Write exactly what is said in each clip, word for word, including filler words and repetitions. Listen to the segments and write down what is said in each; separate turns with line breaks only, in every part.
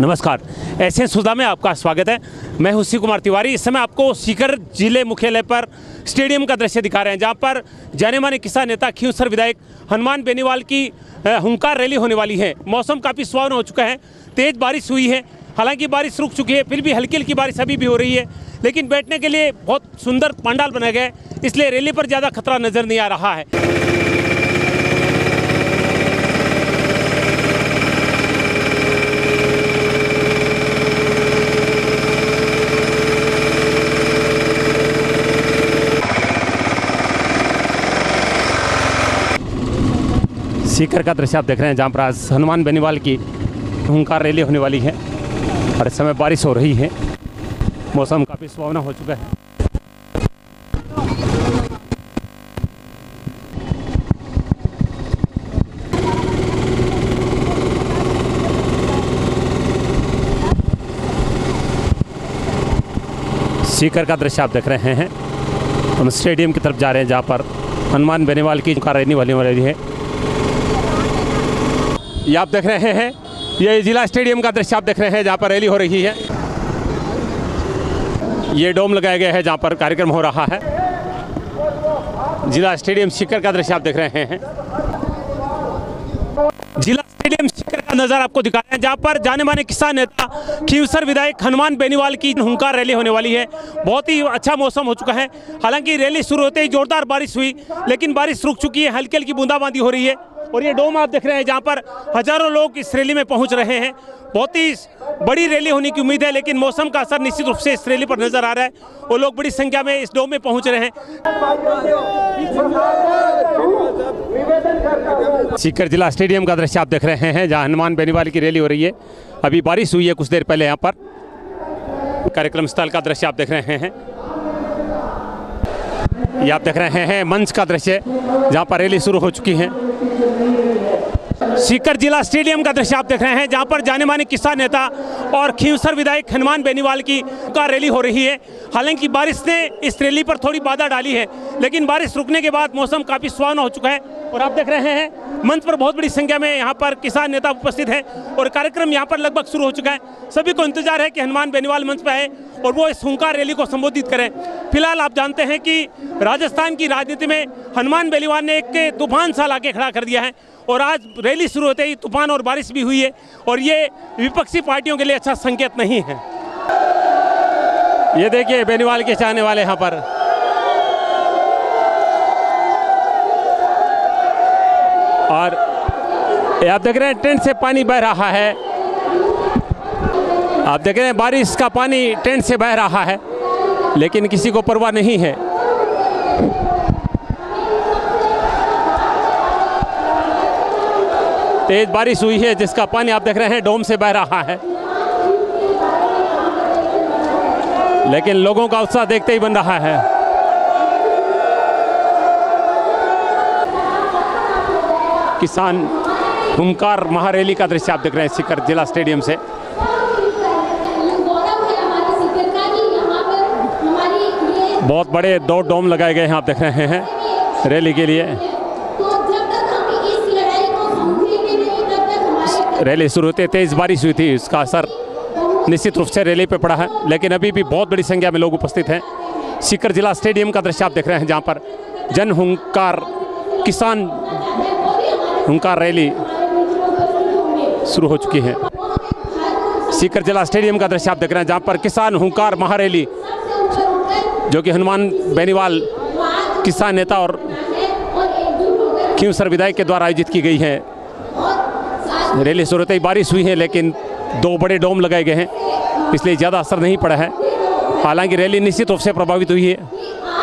नमस्कार, एशियन सुधा में आपका स्वागत है। मैं हूं शिव कुमार तिवारी। इस समय आपको सीकर जिले मुख्यालय पर स्टेडियम का दृश्य दिखा रहे हैं, जहां पर जाने माने किसान नेता खींवसर विधायक हनुमान बेनीवाल की हुंकार रैली होने वाली है। मौसम काफ़ी सुहावना हो चुका है, तेज़ बारिश हुई है। हालांकि बारिश रुक चुकी है, फिर भी हल्की हल्की बारिश अभी भी हो रही है, लेकिन बैठने के लिए बहुत सुंदर पंडाल बनाए गए, इसलिए रैली पर ज़्यादा खतरा नज़र नहीं आ रहा है। सीकर का दृश्य आप देख रहे हैं, जहाँ पर आज हनुमान बेनीवाल की हुंकार रैली होने वाली है और इस समय बारिश हो रही है। मौसम काफ़ी सुहावना हो चुका है। सीकर का दृश्य आप देख रहे हैं, हम स्टेडियम की तरफ जा रहे हैं, जहाँ पर हनुमान बेनीवाल की हुंकार रैली वाली हो रही है। ये आप देख रहे हैं, ये जिला स्टेडियम का दृश्य आप देख रहे हैं, जहाँ पर रैली हो रही है। ये डोम लगाया गया है जहाँ पर कार्यक्रम हो रहा है। जिला स्टेडियम सीकर का दृश्य आप देख रहे हैं। जिला स्टेडियम सीकर का नज़ारा आपको दिखा रहे हैं, जहाँ पर जाने माने किसान नेता खींवसर विधायक हनुमान बेनीवाल की हुंकार रैली होने वाली है। बहुत ही अच्छा मौसम हो चुका है। हालांकि रैली शुरू होते ही जोरदार बारिश हुई, लेकिन बारिश रुक चुकी है, हल्की हल्की बूंदाबांदी हो रही है। और ये डोम आप देख रहे हैं, जहाँ पर हजारों लोग इस रैली में पहुँच रहे हैं। बहुत ही बड़ी रैली होने की उम्मीद है, लेकिन मौसम का असर निश्चित रूप से इस रैली पर नजर आ रहा है। वो लोग बड़ी संख्या में इस डोम में पहुँच रहे हैं। सीकर जिला स्टेडियम का दृश्य आप देख रहे हैं, जहाँ हनुमान बेनीवाल की रैली हो रही है। अभी बारिश हुई है कुछ देर पहले। यहाँ पर कार्यक्रम स्थल का दृश्य आप देख रहे हैं। ये आप देख रहे हैं मंच का दृश्य, जहाँ पर रैली शुरू हो चुकी है। सीकर जिला स्टेडियम का दृश्य आप देख रहे हैं, जहां पर जाने माने किसान नेता और खींवसर विधायक हनुमान बेनीवाल की का रैली हो रही है। हालांकि बारिश ने इस रैली पर थोड़ी बाधा डाली है, लेकिन बारिश रुकने के बाद मौसम काफ़ी सुहावना हो चुका है। और आप देख रहे हैं मंच पर बहुत बड़ी संख्या में यहाँ पर किसान नेता उपस्थित हैं और कार्यक्रम यहाँ पर लगभग शुरू हो चुका है। सभी को इंतजार है कि हनुमान बेनीवाल मंच पर आए और वो इस हुंकार रैली को संबोधित करें। फिलहाल आप जानते हैं कि राजस्थान की राजनीति में हनुमान बेनीवाल ने एक तूफान सा लाके खड़ा कर दिया है, और आज रैली शुरू होते ही तूफान और बारिश भी हुई है, और ये विपक्षी पार्टियों के लिए अच्छा संकेत नहीं है। ये देखिए बेनीवाल के चाहने वाले यहाँ पर। और आप देख रहे हैं टेंट से पानी बह रहा है। आप देख रहे हैं बारिश का पानी टेंट से बह रहा है, लेकिन किसी को परवाह नहीं है। तेज बारिश हुई है, जिसका पानी आप देख रहे हैं डोम से बह रहा है, लेकिन लोगों का उत्साह देखते ही बन रहा है। किसान हुंकार महारैली का दृश्य आप देख रहे हैं सीकर जिला स्टेडियम से। बहुत बड़े दो डोम लगाए गए हैं, आप देख रहे हैं रैली के लिए। रैली शुरू होते तेज बारिश हुई थी, इसका असर निश्चित रूप से रैली पे पड़ा है, लेकिन अभी भी बहुत बड़ी संख्या में लोग उपस्थित हैं। सीकर जिला स्टेडियम का दृश्य आप देख रहे हैं, जहां पर जन हुंकार किसान हुंकार रैली शुरू हो चुकी है। सीकर जिला स्टेडियम का दृश्य आप देख रहे हैं, जहां पर किसान हुंकार महारैली, जो कि हनुमान बेनीवाल किसान नेता और खींवसर विधायक के द्वारा आयोजित की गई है। रैली शुरू होते ही बारिश हुई है, लेकिन दो बड़े डोम लगाए गए हैं, इसलिए ज़्यादा असर नहीं पड़ा है। हालांकि रैली निश्चित रूप से प्रभावित हुई है।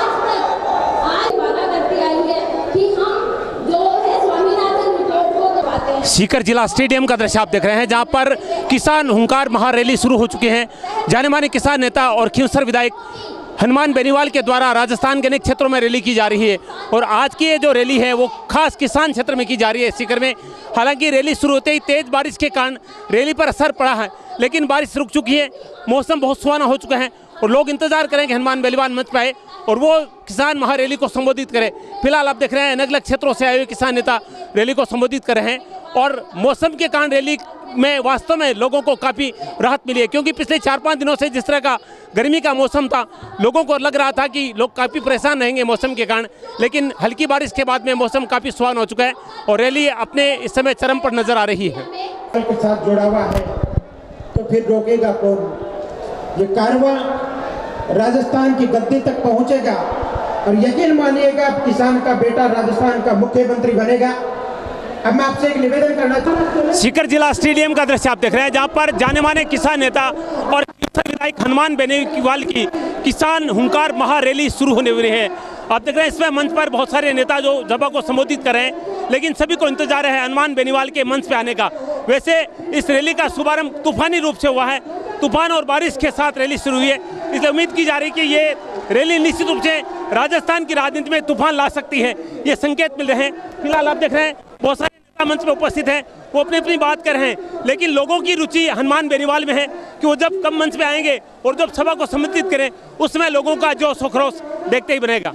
सीकर जिला स्टेडियम का दृश्य आप देख रहे हैं, जहां पर किसान हुंकार महारैली शुरू हो चुके हैं। जाने माने किसान नेता और खींवसर विधायक हनुमान बेनीवाल के द्वारा राजस्थान के अनेक क्षेत्रों में रैली की जा रही है, और आज की ये जो रैली है वो खास किसान क्षेत्र में की जा रही है सीकर में। हालांकि रैली शुरू होते ही तेज बारिश के कारण रैली पर असर पड़ा है, लेकिन बारिश रुक चुकी है, मौसम बहुत सुहाना हो चुका है और लोग इंतजार करेंगे हनुमान बेनीवाल मंच पर आए और वो किसान महारैली को संबोधित करें। फिलहाल आप देख रहे हैं अलग अलग क्षेत्रों से आए हुए किसान नेता रैली को संबोधित कर रहे हैं और मौसम के कारण रैली में वास्तव में लोगों को काफ़ी राहत मिली है, क्योंकि पिछले चार पाँच दिनों से जिस तरह का गर्मी का मौसम था, लोगों को लग रहा था कि लोग काफ़ी परेशान रहेंगे मौसम के कारण, लेकिन हल्की बारिश के बाद में मौसम काफ़ी सुहाना हो चुका है और रैली अपने इस समय चरम पर नजर आ रही है।
के साथ जुड़ा हुआ है तो फिर रोकेगा कौन? ये कारवां राजस्थान की गद्दी तक पहुंचेगा और यकीन मानिएगा किसान का बेटा राजस्थान का मुख्यमंत्री बनेगा। अब मैं आपसे एक निवेदन करना चाहता हूं।
सीकर जिला स्टेडियम का दृश्य आप देख रहे हैं, जहां पर जाने माने किसान नेता और विधायक हनुमान बेनीवाल की किसान हुंकार महारैली शुरू होने वाली है। आप देख रहे हैं इसमें मंच पर बहुत सारे नेता जो सभा को संबोधित कर रहे हैं, लेकिन सभी को इंतजार है हनुमान बेनीवाल के मंच पे आने का। वैसे इस रैली का शुभारंभ तूफानी रूप से हुआ है, तूफान और बारिश के साथ रैली शुरू हुई है, इसलिए उम्मीद की जा रही है कि ये रैली निश्चित रूप से राजस्थान की राजनीति में तूफान ला सकती है, ये संकेत मिल रहे हैं। फिलहाल आप देख रहे हैं बहुत सारे नेता मंच में उपस्थित हैं, वो अपनी अपनी बात कर रहे हैं, लेकिन लोगों की रुचि हनुमान बेनीवाल में है कि वो जब कम मंच पे आएंगे और जब सभा को संबोधित करें उसमें लोगों का जोश और खरोश देखते ही बनेगा।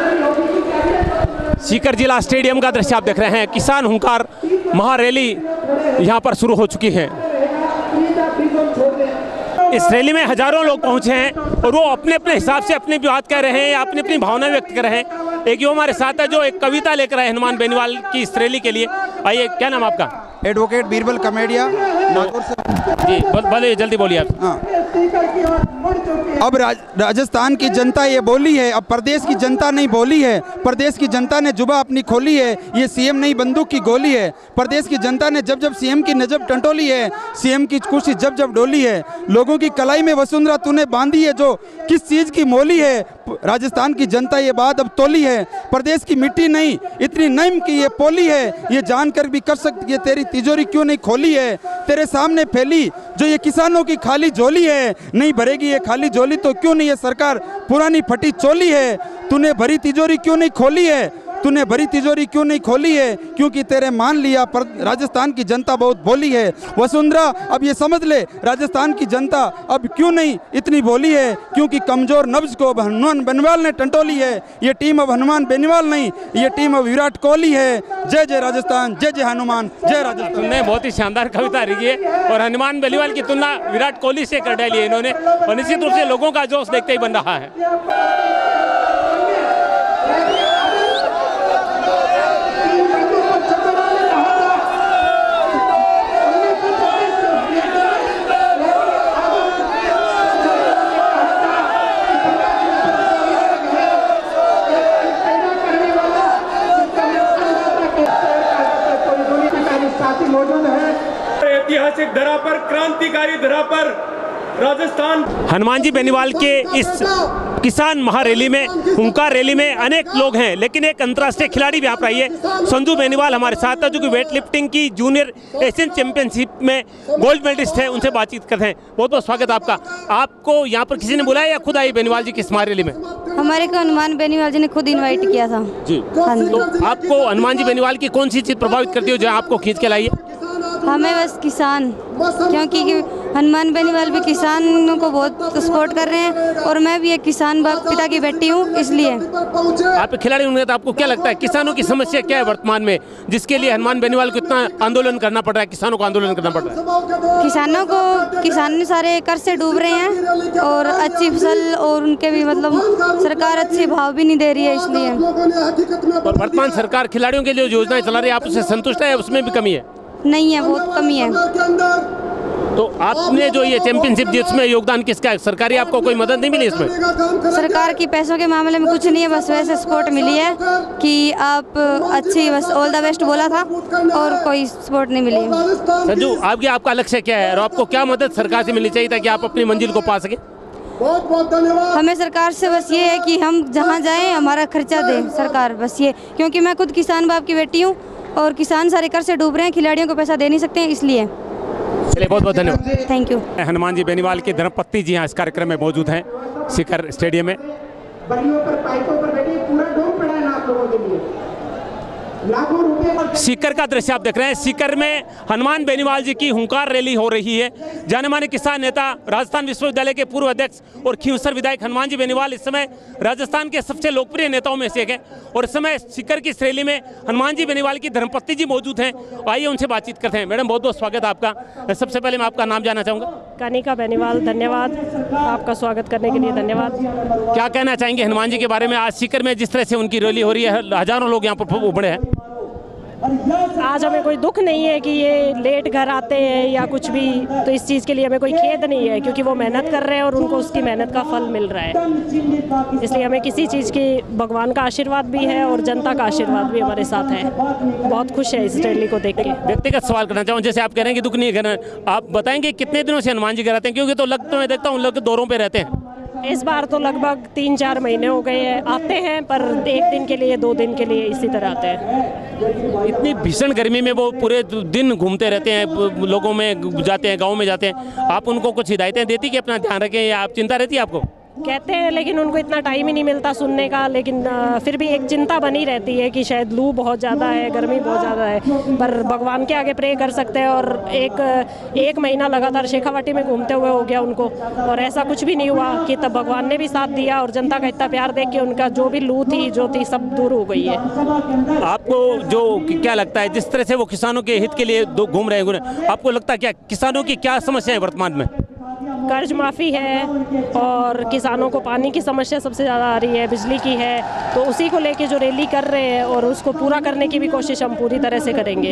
सीकर जिला स्टेडियम का दृश्य आप देख रहे हैं, किसान हुंकार महारैली यहाँ पर शुरू हो चुकी है। इस रैली में हजारों लोग पहुंचे हैं और वो अपने अपने हिसाब से अपनी बात कह रहे हैं या अपनी अपनी भावना व्यक्त कर रहे हैं। एक युवा हमारे साथ है जो एक कविता लेकर आए हनुमान बेनीवाल की इस रैली के लिए। आइए, क्या नाम आपका?
एडवोकेट बीरबल कमेडिया, नागौर से।
जी बोलिए, जल्दी बोलिए आप।
हाँ, अब राज, राजस्थान की जनता ये बोली है, अब प्रदेश की जनता नहीं बोली है। प्रदेश की जनता ने जुबा अपनी खोली है, ये सीएम नहीं बंदूक की गोली है। प्रदेश की जनता ने जब जब सीएम की नजब टंटोली है, सीएम की कुर्सी जब जब डोली है। लोगों की कलाई में वसुंधरा तूने बांधी है, जो किस चीज की मोली है। राजस्थान की जनता ये बात अब तोली है, प्रदेश की मिट्टी नहीं इतनी नईम की ये पोली है। ये जानकर भी कर सकती है तेरी तिजोरी क्यों नहीं खोली है। तेरे सामने फैली जो ये किसानों की खाली झोली है, नहीं भरेगी ये खाली झोली तो क्यों नहीं ये सरकार पुरानी फटी चोली है। तूने भरी तिजोरी क्यों नहीं खोली है, तूने भरी तिजोरी क्यों नहीं खोली है, क्योंकि तेरे मान लिया पर राजस्थान की जनता बहुत बोली है। वसुंधरा अब ये समझ ले, राजस्थान की जनता अब क्यों नहीं इतनी बोली है, क्योंकि कमजोर नब्ज को अब हनुमान बेनीवाल ने टंटोली है। ये टीम अब हनुमान बेनीवाल नहीं, ये टीम अब विराट कोहली है। जय जय राजस्थान, जय जय हनुमान, जय राजस्थान।
तुमने बहुत ही शानदार कविता लिखी है और हनुमान बेनीवाल की तुलना विराट कोहली से कर डाली है इन्होंने, और निश्चित रूप से लोगों का जोश देखते ही बन रहा है।
ऐतिहासिक धरा पर, क्रांतिकारी धरा पर राजस्थान
हनुमान जी बेनीवाल के इस किसान महारैली में, हुंकार रैली में अनेक लोग हैं, लेकिन एक अंतर्राष्ट्रीय खिलाड़ी भी यहाँ पर आई है। संजू बेनीवाल हमारे साथ है, जो कि वेट लिफ्टिंग की जूनियर एशियन चैंपियनशिप में गोल्ड मेडलिस्ट है। उनसे बातचीत करते हैं। बहुत बहुत स्वागत आपका। आपको यहाँ पर किसी ने बुलाया या खुद आई बेनीवाल जी की इस महारैली में?
हमारे को हनुमान बेनीवाल जी ने खुद इनवाइट किया था
जी।
हाँ जी।
तो आपको हनुमान जी बेनीवाल की कौन सी चीज़ प्रभावित करती है जो आपको खींच के लाई है?
हमें बस किसान, क्योंकि हनुमान बेनीवाल भी किसानों को बहुत सपोर्ट कर रहे हैं और मैं भी एक किसान बाप पिता की बेटी हूँ, इसलिए।
आप खिलाड़ी होंगे तो आपको क्या लगता है किसानों की समस्या क्या है वर्तमान में, जिसके लिए हनुमान बेनीवाल को इतना आंदोलन करना पड़ रहा है, किसानों को आंदोलन करना पड़ रहा है?
किसानों को किसान सारे कर्ज से डूब रहे हैं और अच्छी फसल और उनके भी मतलब सरकार अच्छे भाव भी नहीं दे रही है, इसलिए।
और वर्तमान सरकार खिलाड़ियों के लिए जो योजनाएं चला रही है, आप उससे संतुष्ट है? उसमें भी कमी है?
नहीं है, बहुत कमी है।
तो आपने जो ये चैंपियनशिप जी उसमें योगदान किसका है? सरकारी आपको कोई मदद नहीं मिली इसमें?
सरकार की पैसों के मामले में कुछ नहीं है, बस वैसे सपोर्ट मिली है कि आप अच्छी, बस ऑल द बेस्ट बोला था और कोई सपोर्ट नहीं मिली।
संजू, आपकी आपका लक्ष्य क्या है और आपको क्या मदद सरकार से मिलनी चाहिए ताकि आप अपनी मंजिल को पा सकें?
बहुत बहुत धन्यवाद।
हमें सरकार से बस ये है कि हम जहाँ जाएं हमारा खर्चा दे सरकार, बस ये। क्योंकि मैं खुद किसान बाप की बेटी हूँ और किसान सारे कर्ज से डूब रहे हैं, खिलाड़ियों को पैसा दे नहीं सकते हैं, इसलिए।
चलिए, बहुत बहुत धन्यवाद।
Thank you.
हनुमान जी बेनीवाल की धर्मपत्नी जी यहाँ इस कार्यक्रम में मौजूद हैं सीकर स्टेडियम में।
बलियों पर पाइपों पर बैठे पूरा डोम पड़ा है ना आप लोगों के लिए। लाखों रुपए।
सीकर का दृश्य आप देख रहे हैं। सीकर में हनुमान बेनीवाल जी की हुंकार रैली हो रही है। जाने माने किसान नेता, राजस्थान विश्वविद्यालय के पूर्व अध्यक्ष और खींवसर विधायक हनुमान जी बेनीवाल इस समय राजस्थान के सबसे लोकप्रिय नेताओं में से एक है और इस समय सीकर की इस रैली में हनुमान जी बेनीवाल की धर्मपत्नी जी मौजूद हैं। आइए उनसे बातचीत करते हैं। मैडम, बहुत बहुत स्वागत है आपका। सबसे पहले मैं आपका नाम जानना चाहूँगा।
कनिका बेनीवाल, धन्यवाद आपका स्वागत करने के लिए, धन्यवाद।
क्या कहना चाहेंगे हनुमान जी के बारे में? आज सीकर में जिस तरह से उनकी रैली हो रही है, हजारों लोग यहाँ पर उमड़े हैं।
आज हमें कोई दुख नहीं है कि ये लेट घर आते हैं या कुछ भी, तो इस चीज़ के लिए हमें कोई खेद नहीं है क्योंकि वो मेहनत कर रहे हैं और उनको उसकी मेहनत का फल मिल रहा है। इसलिए हमें किसी चीज़ की, भगवान का आशीर्वाद भी है और जनता का आशीर्वाद भी हमारे साथ है। बहुत खुश है इस रैली को देख के।
व्यक्तिगत सवाल करना चाहूँ, जैसे आप कह रहे हैं कि दुख नहीं है, आप बताएंगे कितने दिनों से हनुमान जी घर आते हैं? क्योंकि तो लगता मैं देखता हूँ उन लोग के दौरों पर रहते हैं।
इस बार तो लगभग तीन चार महीने हो गए हैं आते हैं, पर एक दिन के लिए, दो दिन के लिए इसी तरह आते हैं।
इतनी भीषण गर्मी में वो पूरे दिन घूमते रहते हैं, लोगों में जाते हैं, गांव में जाते हैं। आप उनको कुछ हिदायतें देती कि अपना ध्यान रखें, या आप चिंता रहती है आपको?
कहते हैं लेकिन उनको इतना टाइम ही नहीं मिलता सुनने का। लेकिन फिर भी एक चिंता बनी रहती है कि शायद लू बहुत ज़्यादा है, गर्मी बहुत ज़्यादा है, पर भगवान के आगे प्रे कर सकते हैं। और एक एक महीना लगातार शेखावाटी में घूमते हुए हो गया उनको, और ऐसा कुछ भी नहीं हुआ कि तब भगवान ने भी साथ दिया और जनता का इतना प्यार देख के उनका जो भी लू थी, जो थी, सब दूर हो गई है।
आपको जो क्या लगता है, जिस तरह से वो किसानों के हित के लिए घूम रहे हैं, आपको लगता है क्या किसानों की क्या समस्या है वर्तमान में?
कर्ज माफ़ी है और किसानों को पानी की समस्या सबसे ज़्यादा आ रही है, बिजली की है, तो उसी को लेके जो रैली कर रहे हैं और उसको पूरा करने की भी कोशिश हम पूरी तरह से करेंगे।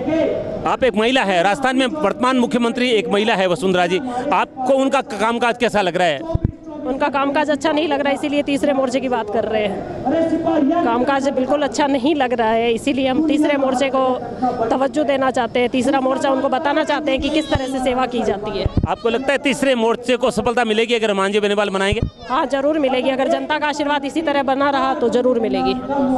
आप एक महिला है, राजस्थान में वर्तमान मुख्यमंत्री एक महिला है वसुंधरा जी, आपको उनका कामकाज कैसा लग रहा है?
उनका कामकाज अच्छा नहीं लग रहा है, इसीलिए तीसरे मोर्चे की बात कर रहे हैं। कामकाज बिल्कुल अच्छा नहीं लग रहा है, इसीलिए हम तीसरे मोर्चे को तवज्जो देना चाहते हैं। तीसरा मोर्चा उनको बताना चाहते हैं कि किस तरह से सेवा की जाती है।
आपको लगता है तीसरे मोर्चे को सफलता मिलेगी अगर हनुमान जी बेनीवाल बनाएंगे?
हाँ, जरूर मिलेगी। अगर जनता का आशीर्वाद इसी तरह बना रहा तो जरूर मिलेगी।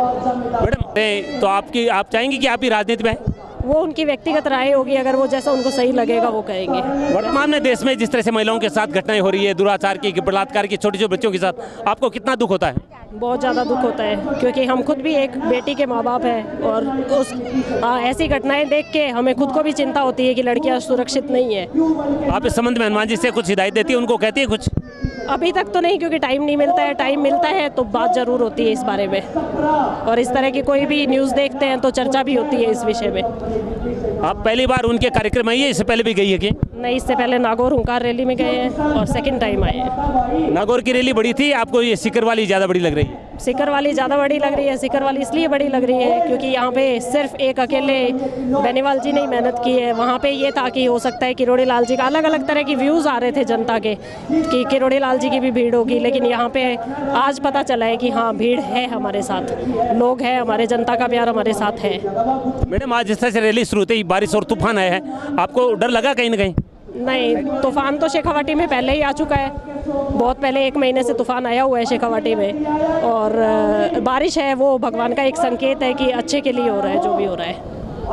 मैडम, तो आपकी आप चाहेंगे कि आप ही राजनीति में?
वो उनकी व्यक्तिगत राय होगी, अगर वो जैसा उनको सही लगेगा वो कहेंगे।
वर्तमान में देश में जिस तरह से महिलाओं के साथ घटनाएं हो रही है, दुराचार की, बलात्कार की, छोटे छोटे बच्चों के साथ, आपको कितना दुख होता है?
बहुत ज़्यादा दुख होता है क्योंकि हम खुद भी एक बेटी के माँ बाप हैं और उस आ, ऐसी घटनाएं देख के हमें खुद को भी चिंता होती है कि लड़कियाँ सुरक्षित नहीं है।
आप इस संबंध में हनुमान जी से कुछ हिदायत देती है, उनको कहती है कुछ?
अभी तक तो नहीं, क्योंकि टाइम नहीं मिलता है। टाइम मिलता है तो बात ज़रूर होती है इस बारे में, और इस तरह की कोई भी न्यूज़ देखते हैं तो चर्चा भी होती है इस विषय में।
आप पहली बार उनके कार्यक्रम आई है, इससे पहले भी गई है कि
नहीं? इससे पहले नागौर हुंकार रैली में गए हैं और सेकंड टाइम आए हैं।
नागौर की रैली बड़ी थी, आपको ये सीकर वाली ज़्यादा बड़ी लग रही है?
सीकर वाली ज़्यादा बड़ी लग रही है। सीकर वाली इसलिए बड़ी लग रही है क्योंकि यहाँ पे सिर्फ एक अकेले बेनीवाल जी ने ही मेहनत की है। वहाँ पे ये था कि हो सकता है किरोड़ी लाल जी का, अलग अलग तरह की व्यूज़ आ रहे थे जनता के कि किरोड़ी लाल जी की भी भीड़ होगी, लेकिन यहाँ पे आज पता चला है कि हाँ, भीड़ है हमारे साथ, लोग हैं हमारे, जनता का प्यार हमारे साथ है।
मैडम, आज जिस तरह से रैली शुरू होती, बारिश और तूफान आया है, आपको डर लगा कहीं ना कहीं?
नहीं, तूफान तो शेखावाटी में पहले ही आ चुका है। बहुत पहले, एक महीने से तूफान आया हुआ है शेखावाटी में, और बारिश है वो भगवान का एक संकेत है कि अच्छे के लिए हो रहा है जो भी हो रहा है।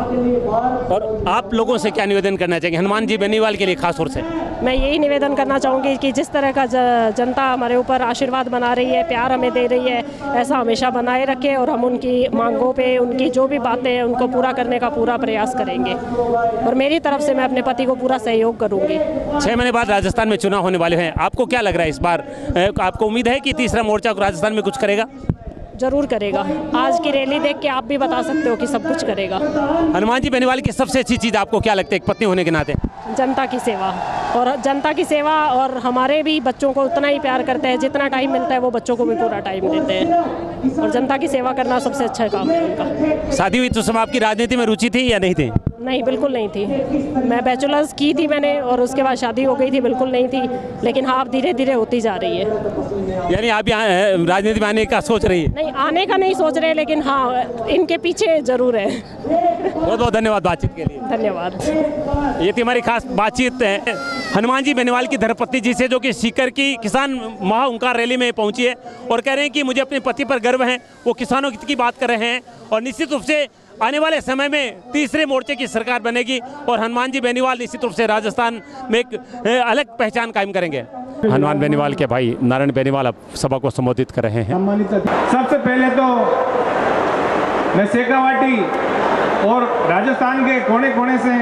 और आप लोगों से क्या निवेदन करना चाहिए हनुमान जी बेनीवाल के लिए खास तौर से?
मैं यही निवेदन करना चाहूँगी कि जिस तरह का जनता हमारे ऊपर आशीर्वाद बना रही है, प्यार हमें दे रही है, ऐसा हमेशा बनाए रखे और हम उनकी मांगों पे, उनकी जो भी बातें हैं उनको पूरा करने का पूरा प्रयास करेंगे। और मेरी तरफ से मैं अपने पति को पूरा सहयोग करूँगी।
छः महीने बाद राजस्थान में चुनाव होने वाले हैं, आपको क्या लग रहा है इस बार? आपको उम्मीद है कि तीसरा मोर्चा राजस्थान में कुछ करेगा?
जरूर करेगा। आज की रैली देख के आप भी बता सकते हो कि सब कुछ करेगा।
हनुमान जी बेनीवाल की सबसे अच्छी चीज़ आपको क्या लगती है एक पत्नी होने के नाते?
जनता की सेवा, और जनता की सेवा, और हमारे भी बच्चों को उतना ही प्यार करते हैं, जितना टाइम मिलता है वो बच्चों को भी पूरा टाइम देते हैं, और जनता की सेवा करना सबसे अच्छा काम है उनका।
शादी हुई तो समय आपकी राजनीति में रुचि थी या नहीं थी?
नहीं, बिल्कुल नहीं थी। मैं बैचलर्स की थी मैंने, और उसके बाद शादी हो गई थी, बिल्कुल नहीं थी। लेकिन हाँ, अब धीरे धीरे होती जा रही है।
यानी आप यहाँ राजनीति में आने का सोच रही है?
नहीं, आने का नहीं सोच रहे, लेकिन हाँ, इनके पीछे जरूर है।
बहुत बहुत धन्यवाद बातचीत के लिए।
धन्यवाद।
ये थी हमारी खास बातचीत है हनुमान जी बेनीवाल की धर्मपत्नी जी से, जो कि सीकर की किसान महाहुंकार रैली में पहुंची है और कह रहे हैं कि मुझे अपने पति पर गर्व है। वो किसानों की बात कर रहे हैं और निश्चित रूप से आने वाले समय में तीसरे मोर्चे की सरकार बनेगी और हनुमान जी बेनीवाल निश्चित रूप से राजस्थान में एक अलग पहचान कायम करेंगे। हनुमान बेनीवाल के भाई नारायण बेनीवाल अब सभा को संबोधित कर रहे हैं।
सबसे पहले तो
मैं शेखावाटी और राजस्थान के कोने कोने से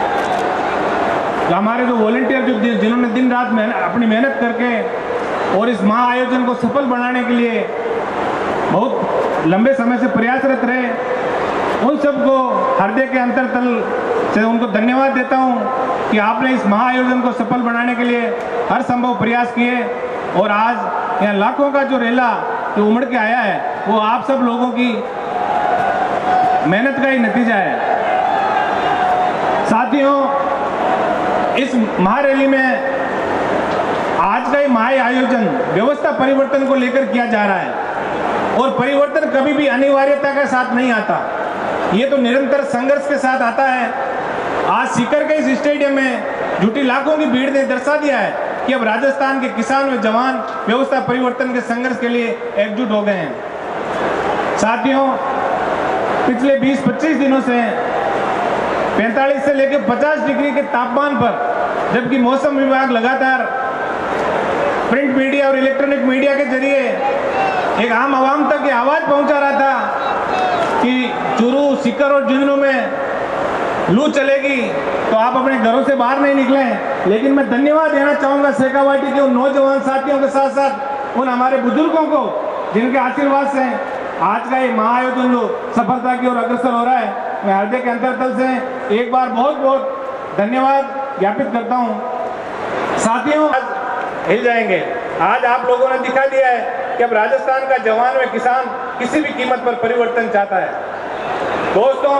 हमारे जो वॉलंटियर जो जिन्होंने दिन रात मेहनत अपनी मेहनत करके और इस महा आयोजन को सफल बनाने के लिए बहुत लंबे समय से प्रयासरत रहे, उन सबको हृदय के अंतरतल से उनको धन्यवाद देता हूं कि आपने इस महा आयोजन को सफल बनाने के लिए हर संभव प्रयास किए और आज यहाँ लाखों का जो रेला जो उमड़ के आया है वो आप सब लोगों की मेहनत का ही नतीजा है। साथियों, इस महारैली में आज का ये महा आयोजन व्यवस्था परिवर्तन को लेकर किया जा रहा है और परिवर्तन कभी भी अनिवार्यता के साथ नहीं आता, ये तो निरंतर संघर्ष के साथ आता है। आज सीकर के इस स्टेडियम में जुटी लाखों की भीड़ ने दर्शा दिया है कि अब राजस्थान के किसान व जवान व्यवस्था परिवर्तन के संघर्ष के लिए एकजुट हो गए हैं। साथियों, पिछले बीस पच्चीस दिनों से पैंतालीस से लेकर पचास डिग्री के तापमान पर, जबकि मौसम विभाग लगातार प्रिंट मीडिया और इलेक्ट्रॉनिक मीडिया के जरिए एक आम आवाम तक ये आवाज पहुंचा रहा था कि चूरू, सीकर और झुंझुनू में लू चलेगी तो आप अपने घरों से बाहर नहीं निकलें। लेकिन मैं धन्यवाद देना चाहूंगा शेखावाटी के उन नौजवान साथियों के साथ साथ उन हमारे बुजुर्गों को जिनके आशीर्वाद से आज का ये महाआयोजन जो सफलता की ओर अग्रसर हो रहा है। मैं हृदय के अंतरतल से एक बार बहुत बहुत धन्यवाद ज्ञापित करता हूं। साथियों, आज हिल जाएंगे। आज आप लोगों ने दिखा दिया है कि अब राजस्थान का जवान व किसान किसी भी कीमत पर परिवर्तन चाहता है। दोस्तों,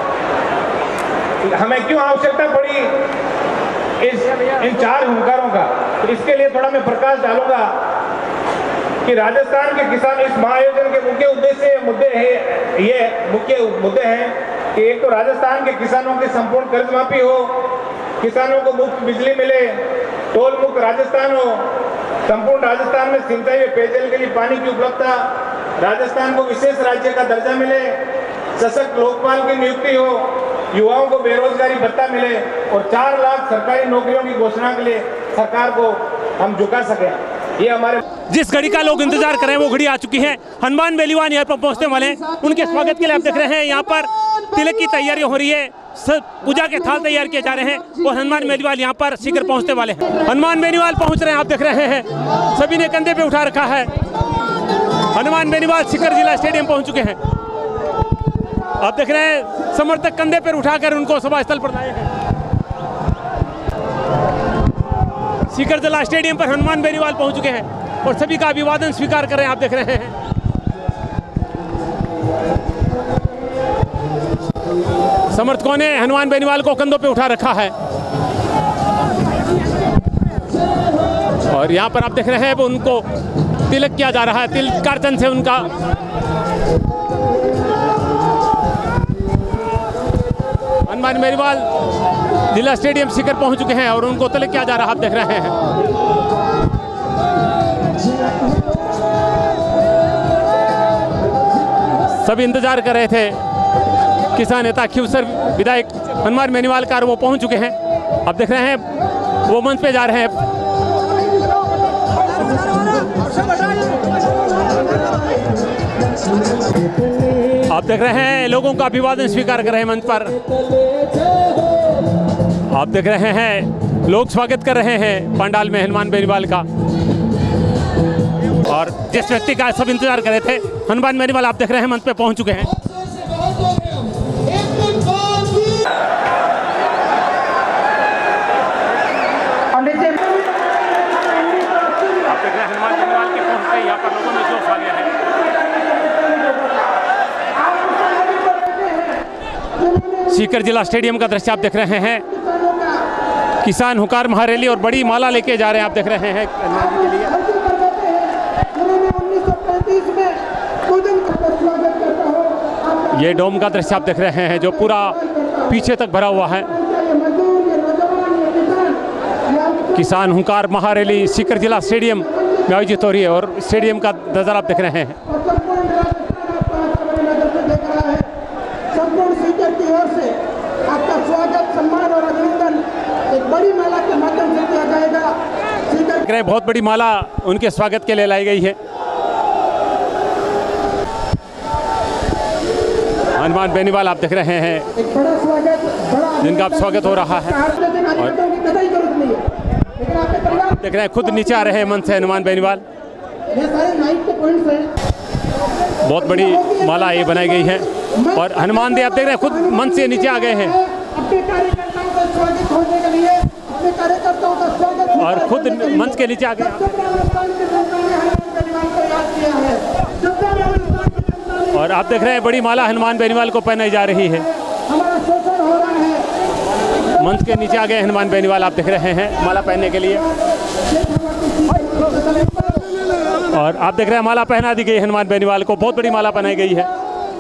हमें क्यों आवश्यकता पड़ी इस इन चार हुंकारों का, तो इसके लिए थोड़ा मैं प्रकाश डालूंगा कि राजस्थान के किसान इस महाआयोजन के मुख्य उद्देश्य मुद्दे हैं, ये मुख्य मुद्दे हैं कि एक तो राजस्थान के किसानों की संपूर्ण कर्ज माफी हो, किसानों को मुफ्त बिजली मिले, टोल मुक्त राजस्थान हो, संपूर्ण राजस्थान में सिंचाई व पेयजल के लिए पानी की उपलब्धता, राजस्थान को विशेष राज्य का दर्जा मिले, सशक्त लोकपाल की नियुक्ति हो, युवाओं को बेरोजगारी भत्ता मिले और चार लाख सरकारी नौकरियों की घोषणा के लिए सरकार को हम झुका सकें। ये हमारे
जिस घड़ी का लोग इंतजार कर रहे हैं वो घड़ी आ चुकी है। हनुमान बेनीवाल यहाँ पर पहुँचने वाले हैं, उनके स्वागत के लिए आप देख रहे हैं यहाँ पर तिलक की तैयारी हो रही है, पूजा के थाल तैयार किए जा रहे हैं और हनुमान बेनीवाल यहाँ पर सीकर पहुँचने वाले हैं। हनुमान बेनीवाल पहुँच रहे हैं, आप देख रहे हैं सभी ने कंधे पे उठा रखा है। हनुमान बेनीवाल सीकर जिला स्टेडियम पहुँच चुके हैं, आप देख रहे हैं समर्थक कंधे पर उठाकर उनको सभा स्थल पर लाए हैं। सीकर जिला स्टेडियम पर हनुमान बेनीवाल पहुंच चुके हैं और सभी का अभिवादन स्वीकार कर रहे हैं, आप देख रहे हैं। समर्थकों ने हनुमान बेनीवाल को कंधों पे उठा रखा है और यहाँ पर आप देख रहे हैं वो उनको तिलक किया जा रहा है, तिलक कार्चन से उनका हनुमान बेनीवाल जिला स्टेडियम सीकर पहुंच चुके हैं और उनको तिलक किया जा रहा है, आप देख रहे हैं। सभी इंतजार कर रहे थे किसान नेता खींवसर विधायक हनुमान बेनीवाल का, वो पहुंच चुके हैं, आप देख रहे हैं वो मंच पे जा रहे हैं। आप देख रहे हैं लोगों का अभिवादन स्वीकार कर रहे हैं मंच पर, आप देख रहे हैं लोग स्वागत कर रहे हैं पंडाल में हनुमान बेनीवाल का। और जिस व्यक्ति का सब इंतजार कर रहे थे हनुमान बेनीवाल, आप देख रहे हैं मंच पे पहुंच चुके हैं। आप देख रहे हैं हनुमान बेनीवाल के पहुंचते यहाँ पर लोगों में जोश आ गया है। सीकर जिला स्टेडियम का दृश्य आप देख रहे हैं, किसान हुंकार महारैली और बड़ी माला लेके जा रहे हैं, आप देख रहे हैं ये डोम का दृश्य आप देख रहे हैं जो पूरा पीछे तक भरा हुआ है। किसान हुंकार महारैली सीकर जिला स्टेडियम में आयोजित हो रही है और स्टेडियम का नज़ारा आप देख रहे हैं।
की ओर से आपका स्वागत, सम्मान और अभिनंदन एक बड़ी माला के माध्यम से किया जाएगा।
बहुत बड़ी माला उनके स्वागत के लिए लाई गई है। हनुमान बेनीवाल आप देख रहे हैं,
एक बड़ा स्वागत, बड़ा
जिनका अब स्वागत हो रहा है। और देख रहे हैं खुद नीचे आ रहे हैं मंच से हनुमान बेनीवाल।
ये सारे नाइट के पॉइंट्स हैं।
बहुत बड़ी माला ये बनाई गई है और हनुमान देव आप देख रहे हैं खुद मंच से नीचे आ गए हैं
अपने कार्यकर्ताओं का स्वागत होने के लिए, अपने कार्यकर्ताओं का स्वागत
और खुद मंच के नीचे आ गए। और आप देख रहे हैं बड़ी माला हनुमान बेनीवाल को पहनाई जा रही है।
हमारा शोषण हो रहा है।
मंच के नीचे आ गए हनुमान बेनीवाल आप देख रहे हैं माला पहनने के लिए। और आप देख रहे हैं माला पहना दी गई हनुमान बेनीवाल को, बहुत बड़ी माला पहनाई गई है।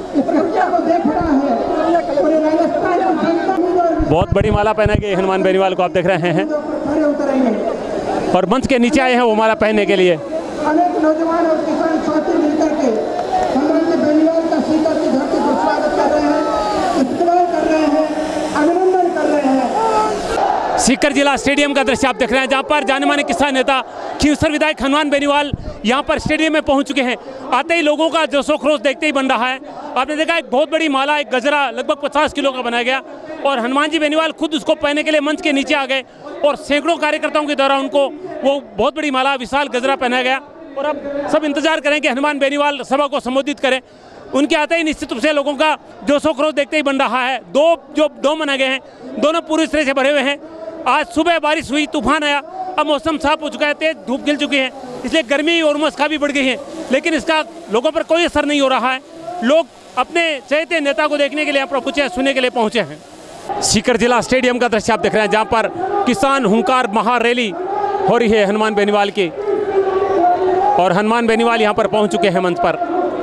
बहुत बड़ी माला पहनाई गई हनुमान बेनीवाल को आप देख रहे हैं। और मंच के नीचे आए हैं वो माला पहनने के लिए।
अनेक नौजवान और किसान साथी मिलकर के हनुमान बेनीवाल का सीकर की धरती पर स्वागत कर रहे हैं, इस्तकबाल कर रहे हैं, अभिनंदन कर रहे हैं।
सीकर जिला स्टेडियम का दृश्य आप देख रहे हैं, जहां पर जाने माने किसान नेता खींवसर विधायक हनुमान बेनीवाल यहां पर स्टेडियम में पहुंच चुके हैं। आते ही लोगों का जोशोखरोश देखते ही बन रहा है। आपने देखा एक बहुत बड़ी माला, एक गजरा लगभग पचास किलो का बनाया गया और हनुमान जी बेनीवाल खुद उसको पहनने के लिए मंच के नीचे आ गए और सैकड़ों कार्यकर्ताओं के द्वारा उनको वो बहुत बड़ी माला, विशाल गजरा पहनाया गया। और अब सब इंतजार करें कि हनुमान बेनीवाल सभा को संबोधित करें। उनके आते ही निश्चित रूप से लोगों का जोशोखरोश देखते ही बन रहा है। दो जो डोम बनाए गए हैं, दोनों पूरी तरह से भरे हुए हैं। आज सुबह बारिश हुई, तूफान आया, अब मौसम साफ हो चुका है, तेज धूप खिल चुकी है, इसलिए गर्मी और उमस काफ़ी बढ़ गई है, लेकिन इसका लोगों पर कोई असर नहीं हो रहा है। लोग अपने चहेते नेता को देखने के लिए यहाँ पर पहुँचे, सुनने के लिए पहुँचे हैं। सीकर जिला स्टेडियम का दृश्य आप देख रहे हैं, जहाँ पर किसान हुंकार महारैली हो रही है हनुमान बेनीवाल की। और हनुमान बेनीवाल यहाँ पर पहुँच चुके हैं मंच पर।